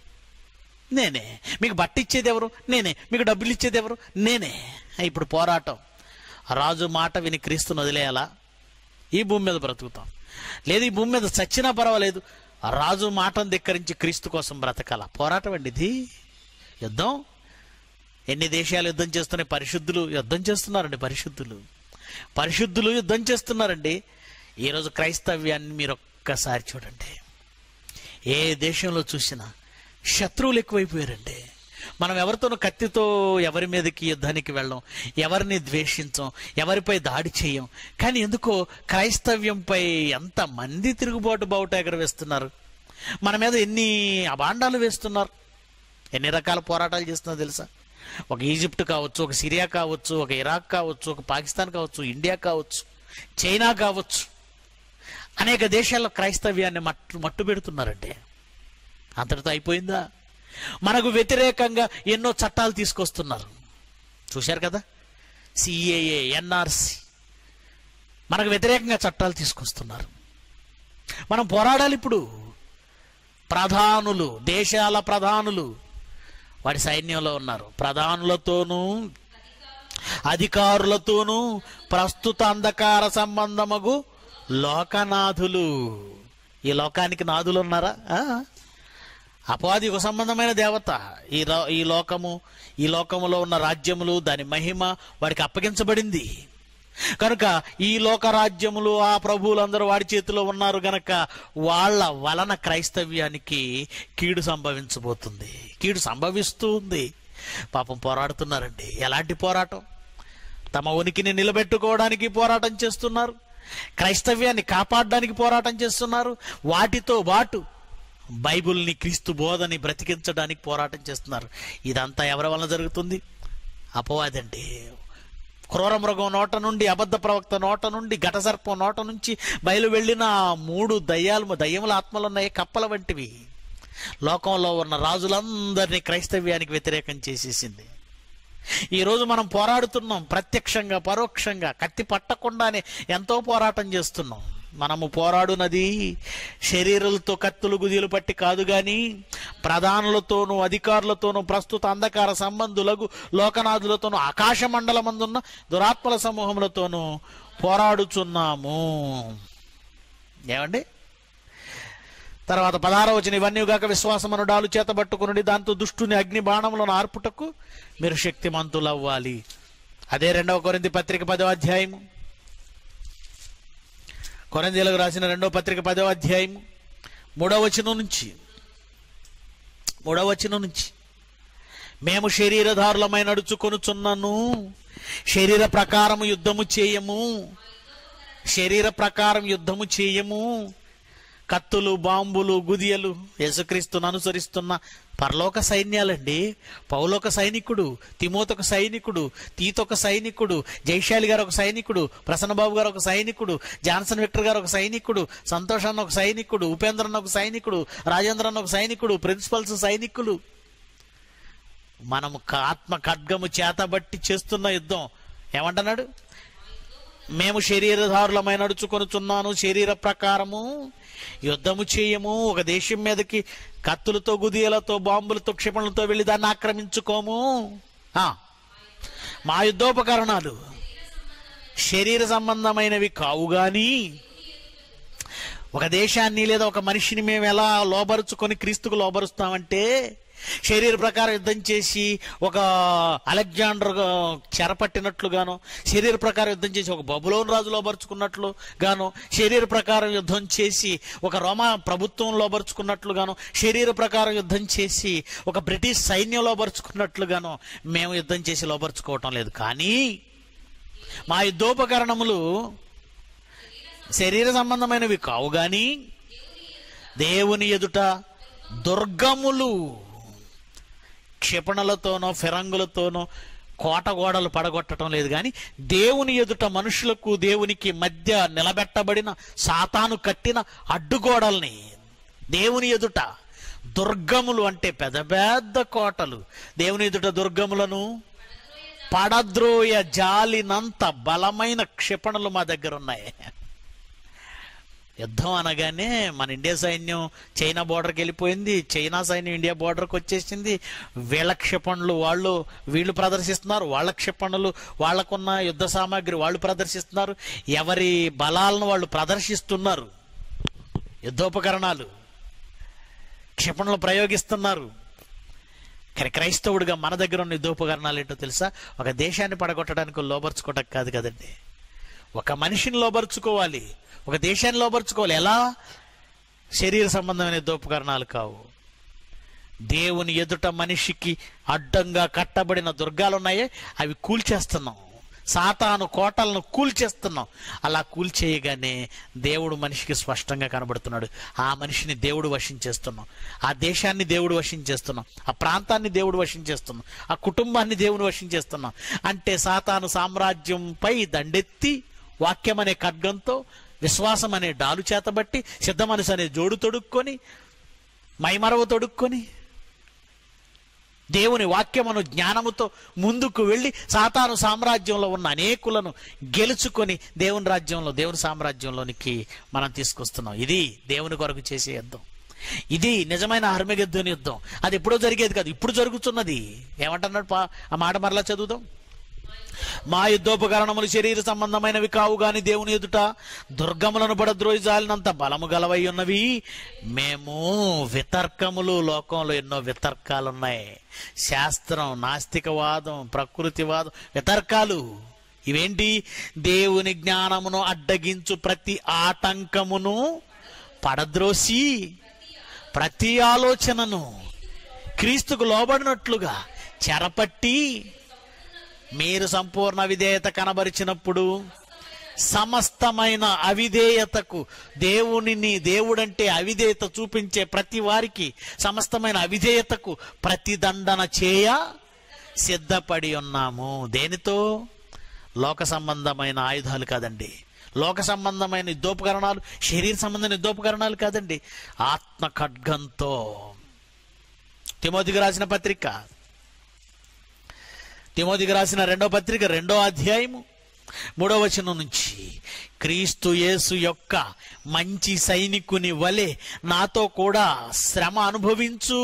A: నేనే. మీకు బట్ట ఇచ్చేది ఎవరు? నేనే. మీకు డబ్బులు ఇచ్చేది ఎవరు? నేనే. ఇప్పుడు పోరాటం. రాజు మాట విని క్రీస్తును వదిలేయాలా? ఈ భూమి మీద బ్రతుకుతాం. లేదు, ఈ భూమి మీద చచ్చినా పర్వాలేదు, రాజు మాటను ధిక్కరించి క్రీస్తు కోసం బ్రతకాల. పోరాటం అండి ఇది. యుద్ధం. ఎన్ని దేశాలు యుద్ధం చేస్తున్నాయి? పరిశుద్ధులు యుద్ధం చేస్తున్నారండి. పరిశుద్ధులు పరిశుద్ధులు యుద్ధం చేస్తున్నారండి. ఈరోజు క్రైస్తవ్యాన్ని మీరు ఒక్కసారి చూడండి. ఏ దేశంలో చూసినా శత్రువులు ఎక్కువైపోయారండి. మనం ఎవరితోనూ కత్తితో ఎవరి మీదకి యుద్ధానికి వెళ్ళం, ఎవరిని ద్వేషించం, ఎవరిపై దాడి చేయం. కానీ ఎందుకో క్రైస్తవ్యంపై ఎంతమంది తిరుగుబాటు బావుట ఎగరవేస్తున్నారు. మన మీద ఎన్ని అబాండాలు వేస్తున్నారు, ఎన్ని రకాల పోరాటాలు చేస్తున్నారు తెలుసా? ఒక ఈజిప్ట్ కావచ్చు, ఒక సిరియా కావచ్చు, ఒక ఇరాక్ కావచ్చు, ఒక పాకిస్తాన్ కావచ్చు, ఇండియా కావచ్చు, చైనా కావచ్చు, అనేక దేశాల్లో క్రైస్తవ్యాన్ని మట్టు మట్టు పెడుతున్నారండి. అంతటితో అయిపోయిందా? మనకు వ్యతిరేకంగా ఎన్నో చట్టాలు తీసుకొస్తున్నారు. చూశారు కదా, సిఏఏ, ఎన్ఆర్సి, మనకు వ్యతిరేకంగా చట్టాలు తీసుకొస్తున్నారు. మనం పోరాడాలి. ఇప్పుడు ప్రధానులు, దేశాల ప్రధానులు వారి సైన్యంలో ఉన్నారు. ప్రధానులతోనూ అధికారులతోనూ ప్రస్తుత అంధకార సంబంధమగు లోకనాథులు. ఈ లోకానికి నాథులు ఉన్నారా? అపవాది ఒక సంబంధమైన దేవత. ఈ ఈ లోకము, ఈ లోకములో ఉన్న రాజ్యములు, దాని మహిమ వాడికి అప్పగించబడింది కనుక ఈ లోక రాజ్యములు, ఆ ప్రభువులందరూ వాడి చేతిలో ఉన్నారు గనక వాళ్ళ వలన క్రైస్తవ్యానికి కీడు సంభవించబోతుంది. కీడు సంభవిస్తూ ఉంది. పాపం పోరాడుతున్నారండి. ఎలాంటి పోరాటం? తమ ఉనికిని నిలబెట్టుకోవడానికి పోరాటం చేస్తున్నారు, క్రైస్తవ్యాన్ని కాపాడడానికి పోరాటం చేస్తున్నారు, వాటితో పాటు బైబిల్ని, క్రీస్తు బోధని బ్రతికించడానికి పోరాటం చేస్తున్నారు. ఇదంతా ఎవరి వలన జరుగుతుంది? అపవాదండి. క్రూర మృగం నోట నుండి, అబద్ధ ప్రవక్త నోట నుండి, ఘటసర్పం నోట నుంచి బయలు వెళ్ళిన మూడు దయ్యాలు, దయ్యముల ఆత్మలు ఉన్నాయి, కప్పల వంటివి. లోకంలో ఉన్న రాజులందరినీ క్రైస్తవ్యానికి వ్యతిరేకం చేసేసింది. ఈరోజు మనం పోరాడుతున్నాం, ప్రత్యక్షంగా పరోక్షంగా, కత్తి పట్టకుండానే ఎంతో పోరాటం చేస్తున్నాం. మనము పోరాడునది శరీరాలతో కత్తులు గుదిలు పట్టి కాదు గాని ప్రధానులతోనూ అధికారులతోనూ ప్రస్తుత అంధకార సంబంధులకు లోకనాథులతోనూ ఆకాశ మండలమందున్న దురాత్మల సమూహములతోనూ పోరాడుచున్నాము. ఏమండి? తర్వాత పదహారవ వచనం, ఇవన్నీ గాక విశ్వాసమును డాలు చేతబట్టుకుని దాంతో దుష్టుని అగ్ని బాణములను ఆర్పుటకు మీరు శక్తిమంతులు అవ్వాలి. అదే రెండవ కొరింథీ పత్రిక పదవ అధ్యాయము, కొరింథీయులకు రాసిన రెండవ పత్రిక పదవ అధ్యాయము మూడవ వచనం నుంచి మూడవ వచనం నుంచి మేము శరీరధారులమై నడుచుకొనుచున్నను, శరీర ప్రకారము యుద్ధము చేయము, శరీర ప్రకారం యుద్ధము చేయము. కత్తులు, బాంబులు, గుదియలు యేసుక్రీస్తును అనుసరిస్తున్న పరలోక సైన్యాలండి. పౌలొక సైనికుడు, తిమోతొక సైనికుడు, తీతొక సైనికుడు, జైశాలి గారు ఒక సైనికుడు, ప్రసన్నబాబు గారు ఒక సైనికుడు, జాన్సన్ విక్టర్ గారు ఒక సైనికుడు, సంతోష్ అన్న ఒక సైనికుడు, ఉపేంద్ర అన్న ఒక సైనికుడు, రాజేంద్ర అన్న ఒక సైనికుడు, ప్రిన్సిపల్స్ సైనికులు. మనము ఆత్మ ఖడ్గము చేతబట్టి చేస్తున్న యుద్ధం. ఏమంటున్నాడు? మేము శరీరధారులమై నడుచుకొనుచున్నాను, శరీర ప్రకారము యుద్ధము చేయము. ఒక దేశం మీదకి కత్తులతో, గుదియలతో, బాంబులతో, క్షిపణులతో వెళ్ళి దాన్ని ఆక్రమించుకోము. మా యుద్ధోపకరణాలు శరీర సంబంధమైనవి కావు గాని ఒక దేశాన్ని లేదా ఒక మనిషిని మేము ఎలా లోబరుచుకొని క్రీస్తుకు లోబరుస్తామంటే, శరీర ప్రకారం యుద్ధం చేసి ఒక అలెగ్జాండర్ చెరపట్టినట్లుగాను, శరీర ప్రకారం యుద్ధం చేసి ఒక బబులోను రాజు లోబరుచుకున్నట్లు గాను, శరీర ప్రకారం యుద్ధం చేసి ఒక రోమా ప్రభుత్వం లోబరుచుకున్నట్లుగాను, శరీర ప్రకారం యుద్ధం చేసి ఒక బ్రిటిష్ సైన్యం లోబరుచుకున్నట్లుగాను మేము యుద్ధం చేసి లోబరుచుకోవటం లేదు. కానీ మా యుద్ధోపకరణములు శరీర సంబంధమైనవి కావు గాని దేవుని ఎదుట దుర్గములు, క్షిపణులతోనో ఫిరంగులతోనో కోట గోడలు పడగొట్టడం లేదు కానీ దేవుని ఎదుట మనుషులకు దేవునికి మధ్య నిలబెట్టబడిన సాతాను కట్టిన అడ్డుగోడల్ని, దేవుని ఎదుట దుర్గములు అంటే పెద్ద పెద్ద కోటలు, దేవుని ఎదుట దుర్గములను పడద్రోయ జాలినంత బలమైన క్షిపణులు మా దగ్గర ఉన్నాయి. యుద్ధం అనగానే మన ఇండియా సైన్యం చైనా బోర్డర్కి వెళ్ళిపోయింది, చైనా సైన్యం ఇండియా బోర్డర్కి వచ్చేసింది. వీళ్ళ క్షిపణులు వాళ్ళు వీళ్ళు ప్రదర్శిస్తున్నారు, వాళ్ళ క్షిపణులు వాళ్ళకున్న యుద్ధ సామాగ్రి వాళ్ళు ప్రదర్శిస్తున్నారు, ఎవరి బలాలను వాళ్ళు ప్రదర్శిస్తున్నారు, యుద్ధోపకరణాలు క్షిపణులు ప్రయోగిస్తున్నారు. కానీ క్రైస్తవుడిగా మన దగ్గర ఉన్న యుద్ధోపకరణాలు ఏంటో తెలుసా? ఒక దేశాన్ని పడగొట్టడానికి లోబర్చుకోవటం కాదు కదండి, ఒక మనిషిని లోబర్చుకోవాలి, ఒక దేశాన్ని లోబర్చుకోవాలి. ఎలా? శరీర సంబంధమైన యుద్ధోపకరణాలు కావు. దేవుని ఎదుట మనిషికి అడ్డంగా కట్టబడిన దుర్గాలు ఉన్నాయే అవి కూల్చేస్తున్నాం, సాతాను కోటలను కూల్చేస్తున్నాం. అలా కూల్చేయగానే దేవుడు మనిషికి స్పష్టంగా కనబడుతున్నాడు. ఆ మనిషిని దేవుడు వశించేస్తున్నాం, ఆ దేశాన్ని దేవుడు వశించేస్తున్నాం, ఆ ప్రాంతాన్ని దేవుడు వశించేస్తున్నాం, ఆ కుటుంబాన్ని దేవుడు వశించేస్తున్నాం. అంటే సాతాను సామ్రాజ్యంపై దండెత్తి వాక్యం అనే ఖడ్గంతో, విశ్వాసం అనే డాలు చేతబట్టి, సిద్ధ మనసు అనే జోడు తొడుక్కొని, మైమరవ తొడుక్కొని, దేవుని వాక్యమును జ్ఞానముతో ముందుకు వెళ్ళి సాతాను సామ్రాజ్యంలో ఉన్న అనేకులను గెలుచుకొని దేవుని రాజ్యంలో, దేవుని సామ్రాజ్యంలోనికి మనం తీసుకొస్తున్నాం. ఇది దేవుని కొరకు చేసే యుద్ధం. ఇది నిజమైన హర్మగెద్దోని యుద్ధం. అది ఎప్పుడో జరిగేది కాదు, ఇప్పుడు జరుగుతున్నది. ఏమంటున్నాడు పా ఆ మాట మరలా చదువుదాం. మా యుద్ధోపకరణములు శరీర సంబంధమైనవి కావు గాని దేవుని ఎదుట దుర్గములను పడద్రోయి జాలినంత బలము గలవై ఉన్నవి. మేము వితర్కములు, లోకంలో ఎన్నో వితర్కాలున్నాయి, శాస్త్రం, నాస్తికవాదం, ప్రకృతివాదం, వితర్కాలు. ఇవేంటి? దేవుని జ్ఞానమును అడ్డగించు ప్రతి ఆటంకమును పడద్రోసి ప్రతి ఆలోచనను క్రీస్తుకు లోబడినట్లుగా చెరపట్టి మీరు సంపూర్ణ విధేయత కనబరిచినప్పుడు సమస్తమైన అవిధేయతకు, దేవునిని దేవుడంటే అవిధేయత చూపించే ప్రతి వారికి సమస్తమైన అవిధేయతకు ప్రతిదండన చేయ సిద్ధపడి ఉన్నాము. దేనితో? లోక సంబంధమైన ఆయుధాలు కాదండి, లోక సంబంధమైన యుద్ధోపకరణాలు, శరీర సంబంధమైన యుద్ధోపకరణాలు కాదండి, ఆత్మ ఖడ్గంతో. తిమోతికి రాసిన పత్రిక, తిమోతికి రాసిన రెండో పత్రిక రెండో అధ్యాయము మూడో వచనం నుంచి, క్రీస్తు యేసు యొక్క మంచి సైనికుని వలె నాతో కూడా శ్రమ అనుభవించు.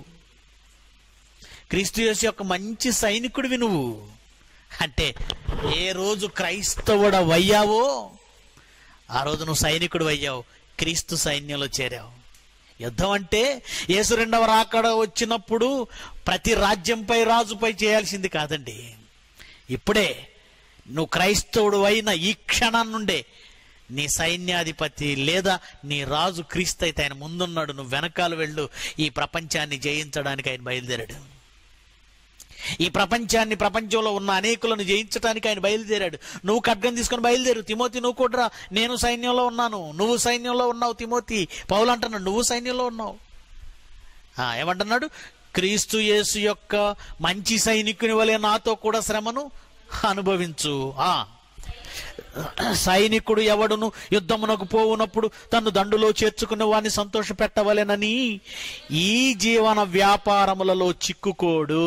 A: క్రీస్తు యేసు యొక్క మంచి సైనికుడివి నువ్వు. అంటే ఏ రోజు క్రైస్తవుడవయ్యావో ఆ రోజు నువ్వు సైనికుడు అయ్యావు, క్రీస్తు సైన్యంలో చేరావు. యుద్ధం అంటే యేసు రెండవ రాకడ వచ్చినప్పుడు ప్రతి రాజ్యంపై, రాజుపై చేయాల్సింది కాదండి. ఇప్పుడే నువ్వు క్రైస్తవుడు అయిన ఈ క్షణం నుండే నీ సైన్యాధిపతి లేదా నీ రాజు క్రీస్తు అయితే ఆయన ముందున్నాడు, నువ్వు వెనకాల వెళ్ళు. ఈ ప్రపంచాన్ని జయించడానికి ఆయన బయలుదేరాడు. ఈ ప్రపంచాన్ని, ప్రపంచంలో ఉన్న అనేకులను జయించడానికి ఆయన బయలుదేరాడు. నువ్వు ఖడ్గం తీసుకొని బయలుదేరు. తిమోతి నువ్వు కూడా, నేను సైన్యంలో ఉన్నాను, నువ్వు సైన్యంలో ఉన్నావు. తిమోతి, పౌలు అంటున్నాడు నువ్వు సైన్యంలో ఉన్నావు. ఏమంటున్నాడు? క్రీస్తు యేసు యొక్క మంచి సైనికుని వలె నాతో కూడా శ్రమను అనుభవించు. ఆ సైనికుడు ఎవడును యుద్ధమునకు పోవునప్పుడు తను దండులో చేర్చుకున్న వాడిని సంతోష పెట్టవలెనని ఈ జీవన వ్యాపారములలో చిక్కుకోడు,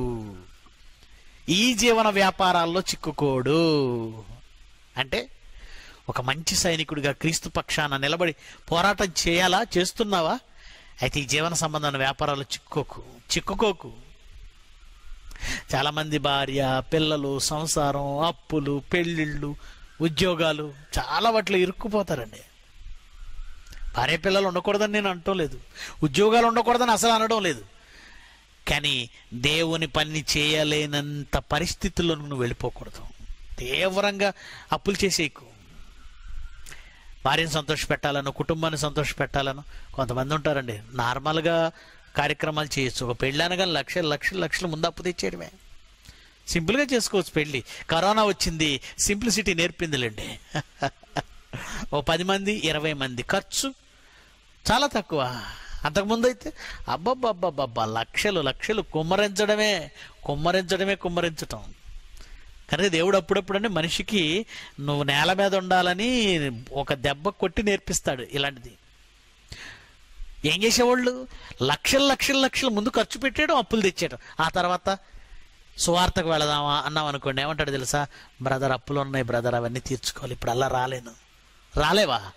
A: ఈ జీవన వ్యాపారాల్లో చిక్కుకోడు. అంటే ఒక మంచి సైనికుడిగా క్రీస్తు పక్షాన నిలబడి పోరాటం చేయాలా? చేస్తున్నావా? అయితే ఈ జీవన సంబంధమైన వ్యాపారాలు చిక్కుకోకు, చిక్కుకోకు. చాలామంది భార్య, పిల్లలు, సంసారం, అప్పులు, పెళ్ళిళ్ళు, ఉద్యోగాలు, చాలా వాటిలో ఇరుక్కుపోతారండి. భార్య పిల్లలు ఉండకూడదని నేను అనటం లేదు, ఉద్యోగాలు ఉండకూడదని అసలు అనడం లేదు. కానీ దేవుని పని చేయలేనంత పరిస్థితుల్లో నువ్వు వెళ్ళిపోకూడదు. తీవ్రంగా అప్పులు చేసేయకు. భార్యను సంతోష పెట్టాలను, కుటుంబాన్ని సంతోష పెట్టాలను కొంతమంది ఉంటారండి. నార్మల్గా కార్యక్రమాలు చేయొచ్చు. ఒక పెళ్ళి అనగానే లక్షలు లక్షలు లక్షలు ముందు అప్పు తెచ్చేయడమే. సింపుల్గా చేసుకోవచ్చు పెళ్ళి. కరోనా వచ్చింది, సింప్లిసిటీ నేర్పిందిలేండి. ఓ పది మంది ఇరవై మంది, ఖర్చు చాలా తక్కువ. అంతకుముందు అయితే అబ్బబ్బబ్బబ్బబ్బా లక్షలు లక్షలు కుమ్మరించడమే కుమ్మరించడమే కుమ్మరించటం. కానీ దేవుడు అప్పుడప్పుడు అంటే మనిషికి నువ్వు నేల మీద ఉండాలని ఒక దెబ్బ కొట్టి నేర్పిస్తాడు ఇలాంటిది. ఏం చేసేవాళ్ళు? లక్షలు లక్షలు లక్షలు ముందు ఖర్చు పెట్టాడు, అప్పులు తెచ్చాడు. ఆ తర్వాత సువార్తకు వెళదామా అన్నాం అనుకోండి, ఏమంటాడు తెలుసా? బ్రదర్ అప్పులు ఉన్నాయి బ్రదర్, అవన్నీ తీర్చుకోవాలి, ఇప్పుడు అలా రాలేను. రాలేవా?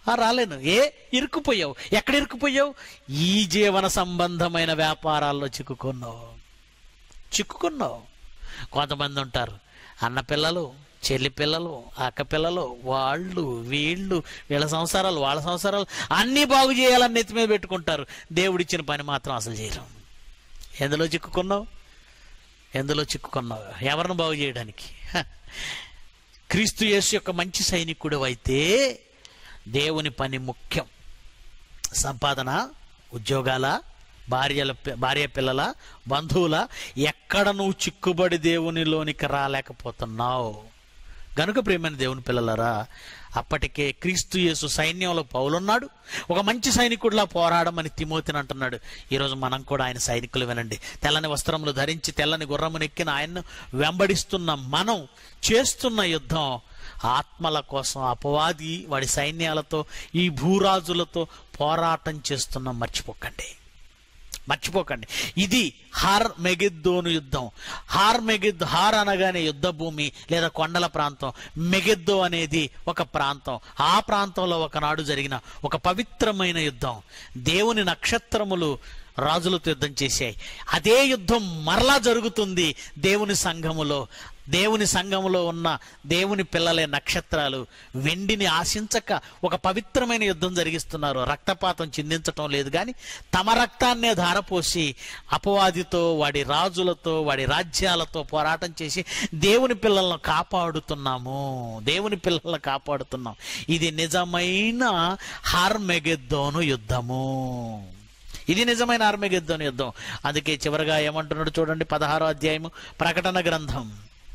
A: రాలేను. ఏ ఇరుక్కుపోయావు? ఎక్కడ ఇరుక్కుపోయావు? ఈ జీవన సంబంధమైన వ్యాపారాల్లో చిక్కుకున్నావు చిక్కుకున్నావు కొంతమంది ఉంటారు, అన్న పిల్లలు, చెల్లి పిల్లలు, అక్క పిల్లలు, వాళ్ళు వీళ్ళు, వీళ్ళ సంసారాలు వాళ్ళ సంసారాలు అన్నీ బాగు చేయాలని నెత్తి మీద పెట్టుకుంటారు. దేవుడిచ్చిన పని మాత్రం అసలు చేయరు. ఎందులో చిక్కుకున్నావు? ఎందులో చిక్కుకున్నావు? ఎవరిని బాగు చేయడానికి? క్రీస్తు యేసు యొక్క మంచి సైనికుడు అయితే దేవుని పని ముఖ్యం. సంపాదన, ఉద్యోగాల, భార్యల భార్య పిల్లల, బంధువుల, ఎక్కడ నువ్వు చిక్కుబడి దేవునిలోనికి రాలేకపోతున్నావు. గనుక ప్రియమైన దేవుని పిల్లలరా, అప్పటికే క్రీస్తు యేసు సైన్యంలో పౌలున్నాడు. ఒక మంచి సైనికుడిలా పోరాడమని తిమోతిని అంటున్నాడు. ఈరోజు మనం కూడా ఆయన సైనికులు. వినండి, తెల్లని వస్త్రములు ధరించి తెల్లని గుర్రమునెక్కిన ఆయన్ను వెంబడిస్తున్న మనం చేస్తున్న యుద్ధం ఆత్మల కోసం. అపవాది వాడి సైన్యాలతో, ఈ భూరాజులతో పోరాటం చేస్తున్నాం. మర్చిపోకండి మర్చిపోకండి ఇది హార్ మెగిద్దోను యుద్ధం. హార్ మెగిద్ హార్ అనగానే యుద్ధ భూమి లేదా కొండల ప్రాంతం. మెగిద్దో అనేది ఒక ప్రాంతం. ఆ ప్రాంతంలో ఒకనాడు జరిగిన ఒక పవిత్రమైన యుద్ధం. దేవుని నక్షత్రములు రాజులతో యుద్ధం చేశాయి. అదే యుద్ధం మరలా జరుగుతుంది దేవుని సంఘములో. దేవుని సంఘములో ఉన్న దేవుని పిల్లలే నక్షత్రాలు వెండిని ఆశించక ఒక పవిత్రమైన యుద్ధం జరిగిస్తున్నారు. రక్తపాతం చిందించటం లేదు, కానీ తమ రక్తాన్నే ధారపోసి అపవాదితో, వాడి రాజులతో, వాడి రాజ్యాలతో పోరాటం చేసి దేవుని పిల్లలను కాపాడుతున్నాము. దేవుని పిల్లలను కాపాడుతున్నాం. ఇది నిజమైన హార్మెగెద్దోను యుద్ధము. ఇది నిజమైన ఆర్మెగెద్దోను యుద్ధం. అందుకే చివరిగా ఏమంటున్నాడు చూడండి, పదహారో అధ్యాయము ప్రకటన గ్రంథం.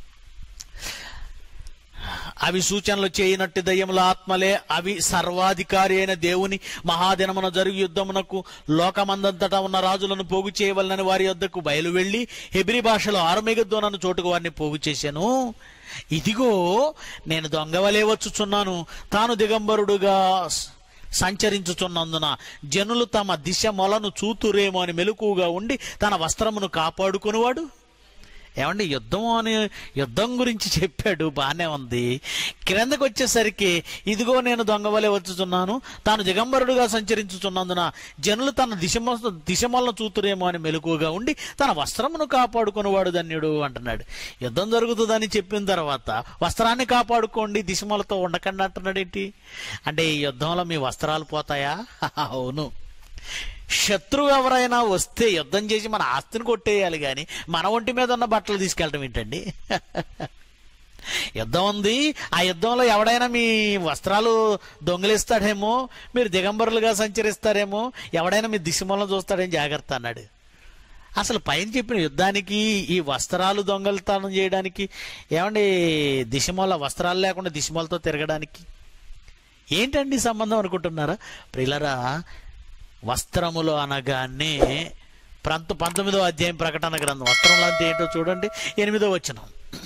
A: అవి సూచనలు చేయనట్టు దయ్యముల ఆత్మలే, అవి సర్వాధికారి అయిన దేవుని మహాదినమున జరుగు యుద్ధమునకు లోకమందంతటా ఉన్న రాజులను పోగు చేయవలనని వారి యొద్దకు బయలు వెళ్ళి హెబ్రీ భాషలో ఆర్మెగెద్దోను చోటుకు వారిని పోగు చేశాను. ఇదిగో నేను దొంగవలే వచ్చుచున్నాను. తాను దిగంబరుడుగా సంచరించుచున్నందున జనులు తమ దిశ మొలను చూతురేమో అని మెలకుగా ఉండి తన వస్త్రమును కాపాడుకునేవాడు. ఏమండి, యుద్ధం అని యుద్ధం గురించి చెప్పాడు, బాగానే ఉంది. క్రిందకు వచ్చేసరికి ఇదిగో నేను దొంగవలే వచ్చుచున్నాను, తాను దిగంబరుడుగా సంచరించుచున్నందున జనులు తన దిశ దిశమొలను చూతురేమో అని మెలకుగా ఉండి తన వస్త్రమును కాపాడుకునేవాడు ధన్యుడు అంటున్నాడు. యుద్ధం జరుగుతుందని చెప్పిన తర్వాత వస్త్రాన్ని కాపాడుకోండి, దిశమలతో ఉండకండి అంటున్నాడు. ఏంటి అంటే, ఈ యుద్ధంలో మీ వస్త్రాలు పోతాయా? అవును. శత్రువు ఎవరైనా వస్తే యుద్ధం చేసి మన ఆస్తిని కొట్టేయాలి, కానీ మన ఒంటి మీద ఉన్న బట్టలు తీసుకెళ్ళటం ఏంటండి? యుద్ధం ఉంది, ఆ యుద్ధంలో ఎవడైనా మీ వస్త్రాలు దొంగిలిస్తాడేమో, మీరు దిగంబరులుగా సంచరిస్తారేమో, ఎవడైనా మీ దిశమూలను చూస్తాడేమో, జాగ్రత్త అన్నాడు. అసలు పైన చెప్పిన యుద్ధానికి ఈ వస్త్రాలు దొంగలితనం చేయడానికి, ఏమండి దిశమూల వస్త్రాలు లేకుండా దిశమూలతో తిరగడానికి ఏంటండి సంబంధం అనుకుంటున్నారా? ప్రియులరా, వస్త్రములు అనగానే పంత పంతొమ్మిదో అధ్యాయం ప్రకటన గ్రంథం, వస్త్రములు అంటే ఏంటో చూడండి, ఎనిమిదో వచనం.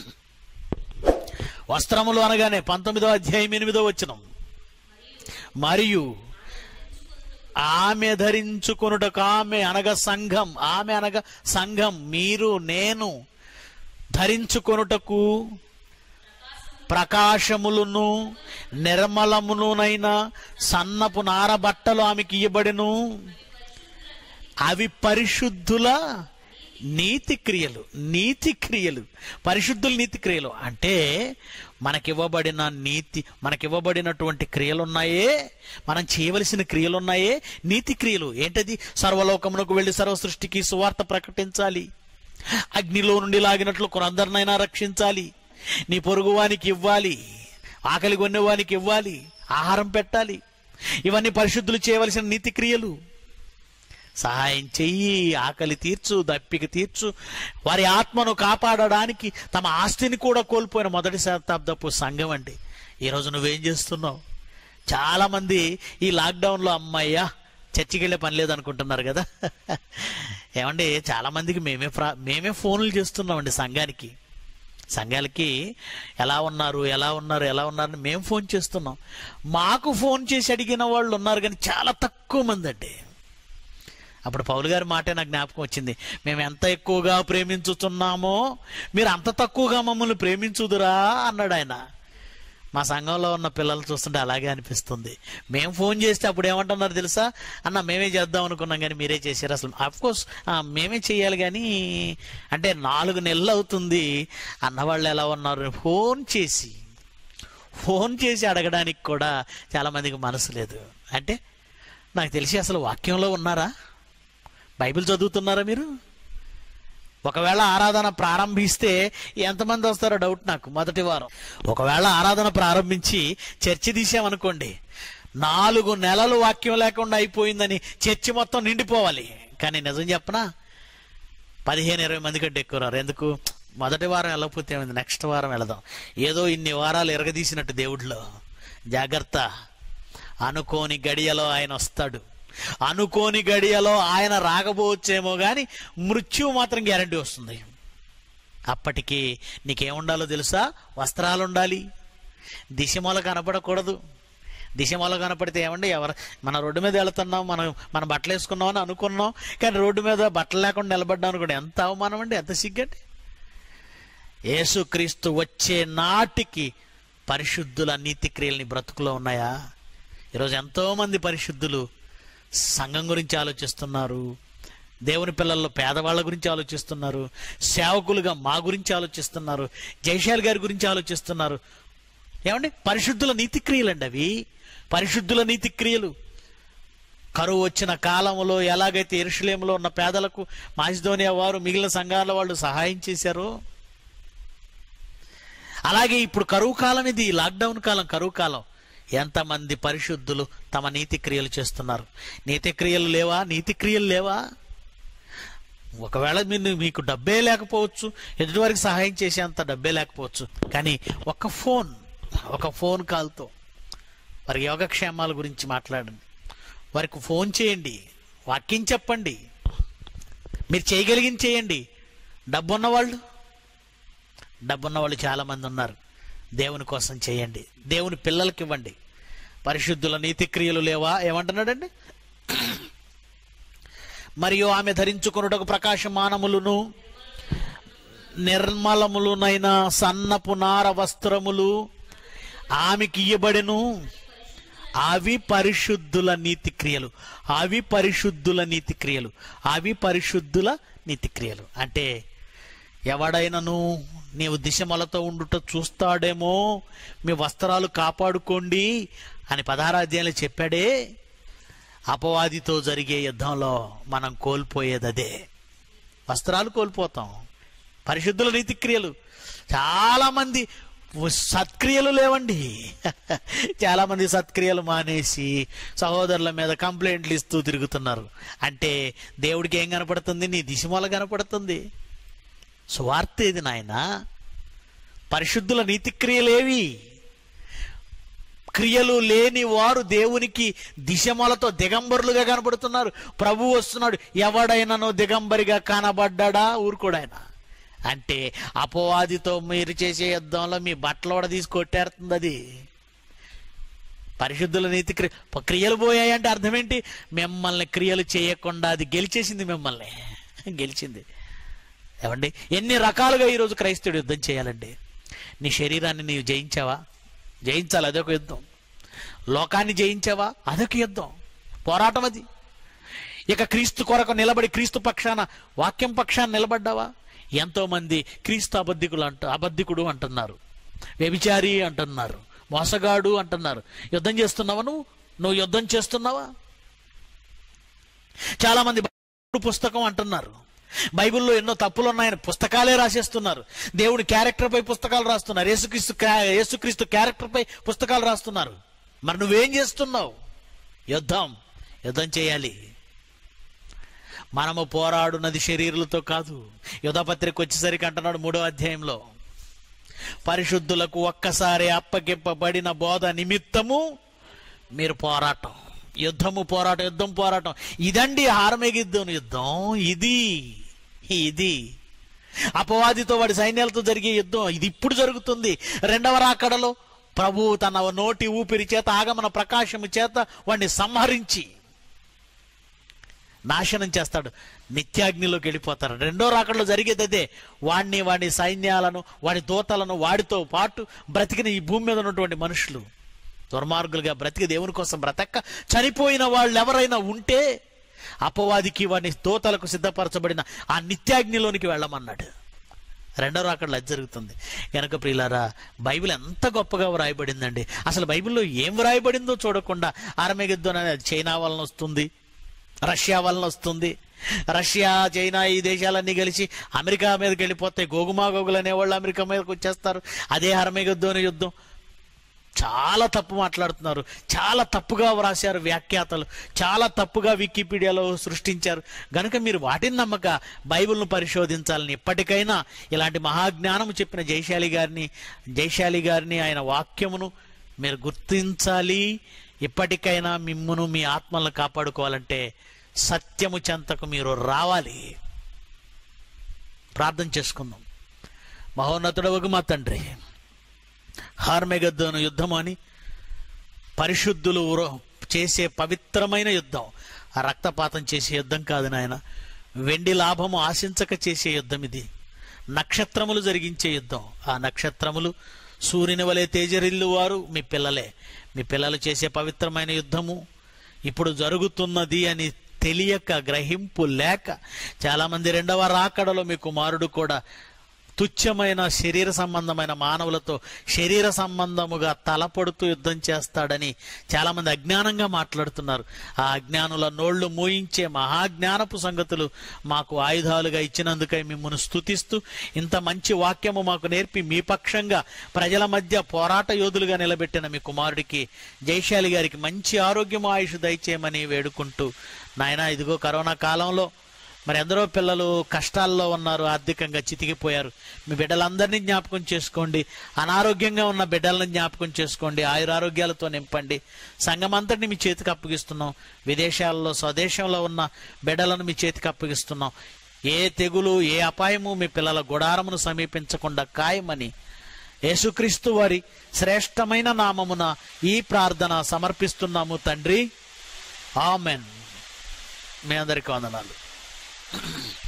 A: వస్త్రములు అనగానే పంతొమ్మిదో అధ్యాయం ఎనిమిదో వచనం. మరియు ఆమె ధరించుకొనుటకు, ఆమె అనగా సంఘం, ఆమె అనగా సంఘం, మీరు నేను ధరించుకొనుటకు ప్రకాశములను నిర్మలమునునైన సన్నపు నార బట్టలు ఆమెకి ఇయ్యబడెను. అవి పరిశుద్ధుల నీతి క్రియలు. నీతి క్రియలు, పరిశుద్ధుల నీతి క్రియలు అంటే మనకివ్వబడిన నీతి, మనకివ్వబడినటువంటి క్రియలు ఉన్నాయే, మనం చేయవలసిన క్రియలు ఉన్నాయే, నీతి క్రియలు. ఏంటది? సర్వలోకమునకు వెళ్ళి సర్వ సృష్టికి సువార్త ప్రకటించాలి, అగ్నిలో నుండి లాగినట్లు కొనందరినైనా రక్షించాలి, నీ పొరుగువానికి ఇవ్వాలి, ఆకలి కొనేవానికి ఇవ్వాలి, ఆహారం పెట్టాలి. ఇవన్నీ పరిశుద్ధులు చేయవలసిన నీతి క్రియలు. సహాయం చెయ్యి, ఆకలి తీర్చు, దప్పిక తీర్చు, వారి ఆత్మను కాపాడడానికి తమ ఆస్తిని కూడా కోల్పోయిన మొదటి శతాబ్దపు సంఘం అండి. ఈరోజు నువ్వేం చేస్తున్నావు? చాలామంది ఈ లాక్డౌన్లో అమ్మయ్యా చర్చికి వెళ్ళే పని లేదనుకుంటున్నారు కదా. ఏమండి, చాలామందికి మేమే మేమే ఫోన్లు చేస్తున్నామండి సంఘానికి. సంఘాలకి ఎలా ఉన్నారు ఎలా ఉన్నారు ఎలా ఉన్నారని మేము ఫోన్ చేస్తున్నాం. మాకు ఫోన్ చేసి అడిగిన వాళ్ళు ఉన్నారు, కానీ చాలా తక్కువ మంది అండి. అప్పుడు పౌలు గారి మాటే నాకు జ్ఞాపకం వచ్చింది. మేము ఎంత ఎక్కువగా ప్రేమించుతున్నామో మీరు అంత తక్కువగా మమ్మల్ని ప్రేమించుదురా అన్నాడు ఆయన. మా సంఘంలో ఉన్న పిల్లలు చూస్తుంటే అలాగే అనిపిస్తుంది. మేము ఫోన్ చేస్తే అప్పుడు ఏమంటున్నారు తెలుసా, అన్న మేమే చేద్దాం అనుకున్నాం కానీ మీరే చేశారు. అసలు అఫ్కోర్స్ మేమే చేయాలి కానీ అంటే నాలుగు నెలలు అవుతుంది అన్నవాళ్ళు ఎలా ఉన్నారు, ఫోన్ చేసి ఫోన్ చేసి అడగడానికి కూడా చాలామందికి మనసు లేదు. అంటే నాకు తెలిసి అసలు వాక్యంలో ఉన్నారా, బైబిల్ చదువుతున్నారా మీరు? ఒకవేళ ఆరాధన ప్రారంభిస్తే ఎంతమంది వస్తారో డౌట్ నాకు. మొదటి వారం ఒకవేళ ఆరాధన ప్రారంభించి చర్చి తీసామనుకోండి, నాలుగు నెలలు వాక్యం లేకుండా అయిపోయిందని చర్చి మొత్తం నిండిపోవాలి. కానీ నిజం చెప్పనా, పదిహేను ఇరవై మంది కంటే ఎక్కువ రారు. ఎందుకు? మొదటి వారం వెళ్ళకపోతే ఏమైంది, నెక్స్ట్ వారం వెళదాం. ఏదో ఇన్ని వారాలు ఎరగదీసినట్టు దేవుడిలో. జాగ్రత్త, అనుకోని గడియలో ఆయన వస్తాడు. అనుకోని గడియలో ఆయన రాకపోవచ్చేమో కానీ మృత్యువు మాత్రం గ్యారంటీ వస్తుంది. అప్పటికి నీకేముండాలో తెలుసా? వస్త్రాలు ఉండాలి, దిశమూల కనపడకూడదు. దిశమూల కనపడితే ఏమండి, ఎవరు మన రోడ్డు మీద వెళుతున్నాం, మనం మన బట్టలు వేసుకున్నాం అని అనుకున్నాం, కానీ రోడ్డు మీద బట్టలు లేకుండా నిలబడ్డాం అనుకోండి, ఎంత అవమానం అండి, ఎంత సిగ్గండి. యేసుక్రీస్తు వచ్చే నాటికి పరిశుద్ధుల నీతి క్రియలని బ్రతుకులో ఉన్నాయా? ఈరోజు ఎంతోమంది పరిశుద్ధులు సంఘం గురించి ఆలోచిస్తున్నారు, దేవుని పిల్లల్లో పేదవాళ్ళ గురించి ఆలోచిస్తున్నారు, సేవకులుగా మా గురించి ఆలోచిస్తున్నారు, జయశాల్ గారి గురించి ఆలోచిస్తున్నారు. ఏమండి, పరిశుద్ధుల నీతి క్రియలండి అవి, పరిశుద్ధుల నీతి క్రియలు. కరువు వచ్చిన కాలంలో ఎలాగైతే యెరూషలేములో ఉన్న పేదలకు మాసిదోనియా వారు మిగిలిన సంఘాల వాళ్ళు సహాయం చేశారో, అలాగే ఇప్పుడు కరువు కాలం, ఇది లాక్డౌన్ కాలం, కరువు కాలం. ఎంతమంది పరిశుద్ధులు తమ నీతి క్రియలు చేస్తున్నారు. నీతి క్రియలు లేవా? నీతి క్రియలు లేవా? ఒకవేళ మీరు మీకు డబ్బే లేకపోవచ్చు, ఎదుటివారికి సహాయం చేసేంత డబ్బే లేకపోవచ్చు, కానీ ఒక ఫోన్ ఒక ఫోన్ కాల్తో వారి యోగక్షేమాల గురించి మాట్లాడండి, వారికి ఫోన్ చేయండి, వాక్యం చెప్పండి, మీరు చేయగలిగింది చేయండి. డబ్బున్నవాళ్ళు డబ్బున్నవాళ్ళు చాలామంది ఉన్నారు. దేవుని కోసం చేయండి, దేవుని పిల్లలకి ఇవ్వండి. పరిశుద్ధుల నీతి క్రియలు లేవా? ఏమంటున్నాడండి? మరియు ఆమె ధరించుకొనుటకు ప్రకాశమానములను నిర్మలములునైన సన్నపు నార వస్త్రములు ఆమెకి ఇయ్యబడెను, అవి పరిశుద్ధుల నీతి క్రియలు. అవి పరిశుద్ధుల నీతి క్రియలు అవి పరిశుద్ధుల నీతి క్రియలు అంటే ఎవడైనను నీవు దిశమలతో ఉండుట చూస్తాడేమో, మీ వస్త్రాలు కాపాడుకోండి అని పదహారు అధ్యాయంలో చెప్పాడే. అపవాదితో జరిగే యుద్ధంలో మనం కోల్పోయేది అదే, వస్త్రాలు కోల్పోతాం. పరిశుద్ధుల నీతి క్రియలు. చాలామంది సత్క్రియలు లేవండి. చాలామంది సత్క్రియలు మానేసి సహోదరుల మీద కంప్లైంట్లు ఇస్తూ తిరుగుతున్నారు. అంటే దేవుడికి ఏం కనపడుతుంది? నీ దిశమూల కనపడుతుంది. సువార్త ఏది నాయన? పరిశుద్ధుల నీతి క్రియలేవి? క్రియలు లేని వారు దేవునికి దిశమలతో దిగంబరులుగా కనబడుతున్నారు. ప్రభువు వస్తున్నాడు, ఎవడైనానో దిగంబరిగా కనబడ్డా ఊరుకోడాయన. అంటే అపవాదితో మీరు చేసే యుద్ధంలో మీ బట్టలు కూడా తీసి కొట్టేస్తుంది అది. పరిశుద్ధుల నీతి క్రియ క్రియలు పోయాయి అంటే అర్థం ఏంటి? మిమ్మల్ని క్రియలు చేయకుండా అది గెలిచేసింది, మిమ్మల్ని గెలిచింది. ఏమండి, ఎన్ని రకాలుగా ఈరోజు క్రైస్తవుడు యుద్ధం చేయాలండి. నీ శరీరాన్ని నీవు జయించావా? జయించాలి, అదొక యుద్ధం. లోకాన్ని జయించావా? అదొక యుద్ధం, పోరాటం అది. ఇక క్రీస్తు కొరకు నిలబడి క్రీస్తు పక్షాన, వాక్యం పక్షాన నిలబడ్డావా? ఎంతో మంది క్రీస్తు అబద్ధికులు అంట అబద్ధికుడు అంటున్నారు, వ్యభిచారి అంటున్నారు, మోసగాడు అంటున్నారు. యుద్ధం చేస్తున్నావా? నువ్వు నువ్వు యుద్ధం చేస్తున్నావా? చాలా మంది పుస్తకం అంటున్నారు, బైబిల్లో ఎన్నో తప్పులు ఉన్నాయని పుస్తకాలే రాసేస్తున్నారు. దేవుడి క్యారెక్టర్ పై పుస్తకాలు రాస్తున్నారు, యేసుక్రీస్తు యేసుక్రీస్తు క్యారెక్టర్ పై పుస్తకాలు రాస్తున్నారు. మరి నువ్వేం చేస్తున్నావు? యుద్ధం యుద్ధం చేయాలి. మనము పోరాడున్నది శరీరులతో కాదు. యుధపత్రిక వచ్చేసరికి అంటున్నాడు మూడో అధ్యాయంలో, పరిశుద్ధులకు ఒక్కసారి అప్పగింపబడిన బోధ నిమిత్తము మీరు పోరాటం, యుద్ధము పోరాటం, యుద్ధం పోరాటం. ఇదండి హార్మేగిద్దోను యుద్ధం. ఇది ఇది అపవాదితో వాడి సైన్యాలతో జరిగే యుద్ధం. ఇది ఇప్పుడు జరుగుతుంది. రెండవ రాకడలో ప్రభువు తన నోటి ఊపిరి చేత, ఆగమన ప్రకాశము చేత వాడిని సంహరించి నాశనం చేస్తాడు, నిత్యాగ్నిలోకి వెళ్ళిపోతారు. రెండో రాకడలో జరిగేది అదే. వాడిని, వాడి సైన్యాలను, వాడి దూతలను, వాడితో పాటు బ్రతికిన ఈ భూమి మీద ఉన్నటువంటి మనుషులు దుర్మార్గులుగా బ్రతికి దేవుని కోసం బ్రతక్క చనిపోయిన వాళ్ళు ఎవరైనా ఉంటే అపవాదికి వాడిని దూతలకు సిద్ధపరచబడిన ఆ నిత్యాగ్నిలోనికి వెళ్ళమన్నాడు. రెండో రాకడలో అది జరుగుతుంది. కనుక ప్రియులారా, బైబిల్ ఎంత గొప్పగా వ్రాయబడిందండి. అసలు బైబిల్లో ఏం వ్రాయబడిందో చూడకుండా ఆర్మగెద్దోన్ అనేది చైనా వలన వస్తుంది, రష్యా వలన వస్తుంది. రష్యా, చైనా ఈ దేశాలన్నీ కలిసి అమెరికా మీదకి వెళ్ళిపోతాయి. గోగుమా గోగులు అనేవాళ్ళు అమెరికా మీదకి వచ్చేస్తారు. అదే ఆర్మగెద్దోన్ యుద్ధం. చాలా తప్పు మాట్లాడుతున్నారు, చాలా తప్పుగా వ్రాశారు వ్యాఖ్యాతలు, చాలా తప్పుగా వికీపీడియాలో సృష్టించారు. గనుక మీరు వాటిని నమ్మక బైబిల్ను పరిశోధించాలని ఇప్పటికైనా ఇలాంటి మహాజ్ఞానము చెప్పిన జయశాలి గారిని జయశాలి గారిని ఆయన వాక్యమును మీరు గుర్తించాలి. ఇప్పటికైనా మిమ్మును మీ ఆత్మలను కాపాడుకోవాలంటే సత్యము చెంతకు మీరు రావాలి. ప్రార్థన చేసుకుందాం. మహోన్నతుడవగు మా తండ్రి, హార్మెగద్దోను యుద్ధం అని పరిశుద్ధులు చేసే పవిత్రమైన యుద్ధం, ఆ రక్తపాతం చేసే యుద్ధం కాదు నాయన. వెండి లాభము ఆశించక చేసే యుద్ధం ఇది. నక్షత్రములు జరిగించే యుద్ధం. ఆ నక్షత్రములు సూర్యుని వలె తేజరిల్లు వారు మీ పిల్లలే. మీ పిల్లలు చేసే పవిత్రమైన యుద్ధము ఇప్పుడు జరుగుతున్నది అని తెలియక, గ్రహింపు లేక చాలామంది రెండవ రాకడలో మీ కుమారుడు కూడా తుచ్చమైన శరీర సంబంధమైన మానవులతో శరీర సంబంధముగా తలపడుతూ యుద్ధం చేస్తాడని చాలామంది అజ్ఞానంగా మాట్లాడుతున్నారు. ఆ అజ్ఞానుల నోళ్లు మూయించే మహాజ్ఞానపు సంగతులు మాకు ఆయుధాలుగా ఇచ్చినందుకై మిమ్మల్ని స్తుతిస్తూ, ఇంత మంచి వాక్యము మాకు నేర్పి మీ పక్షంగా ప్రజల మధ్య పోరాట యోధులుగా నిలబెట్టిన మీ కుమారుడికి, జయశాలి గారికి మంచి ఆరోగ్యము, ఆయుష్ దయచేయమని వేడుకుంటూ, నాయనా ఇదిగో కరోనా కాలంలో మరి ఎందరో పిల్లలు కష్టాల్లో ఉన్నారు, ఆర్థికంగా చితికిపోయారు. మీ బిడ్డలందరినీ జ్ఞాపకం చేసుకోండి. అనారోగ్యంగా ఉన్న బిడ్డలను జ్ఞాపకం చేసుకోండి. ఆయురారోగ్యాలతో నింపండి. సంఘం అంతటిని మీ చేతికి అప్పగిస్తున్నాం. విదేశాల్లో, స్వదేశంలో ఉన్న బిడ్డలను మీ చేతికి అప్పగిస్తున్నాం. ఏ తెగులు, ఏ అపాయము మీ పిల్లల గుడారమును సమీపించకుండా ఖాయమని యేసుక్రీస్తు వారి శ్రేష్టమైన నామమున ఈ ప్రార్థన సమర్పిస్తున్నాము తండ్రి. ఆమెన్. మీ అందరికీ వందనాలు.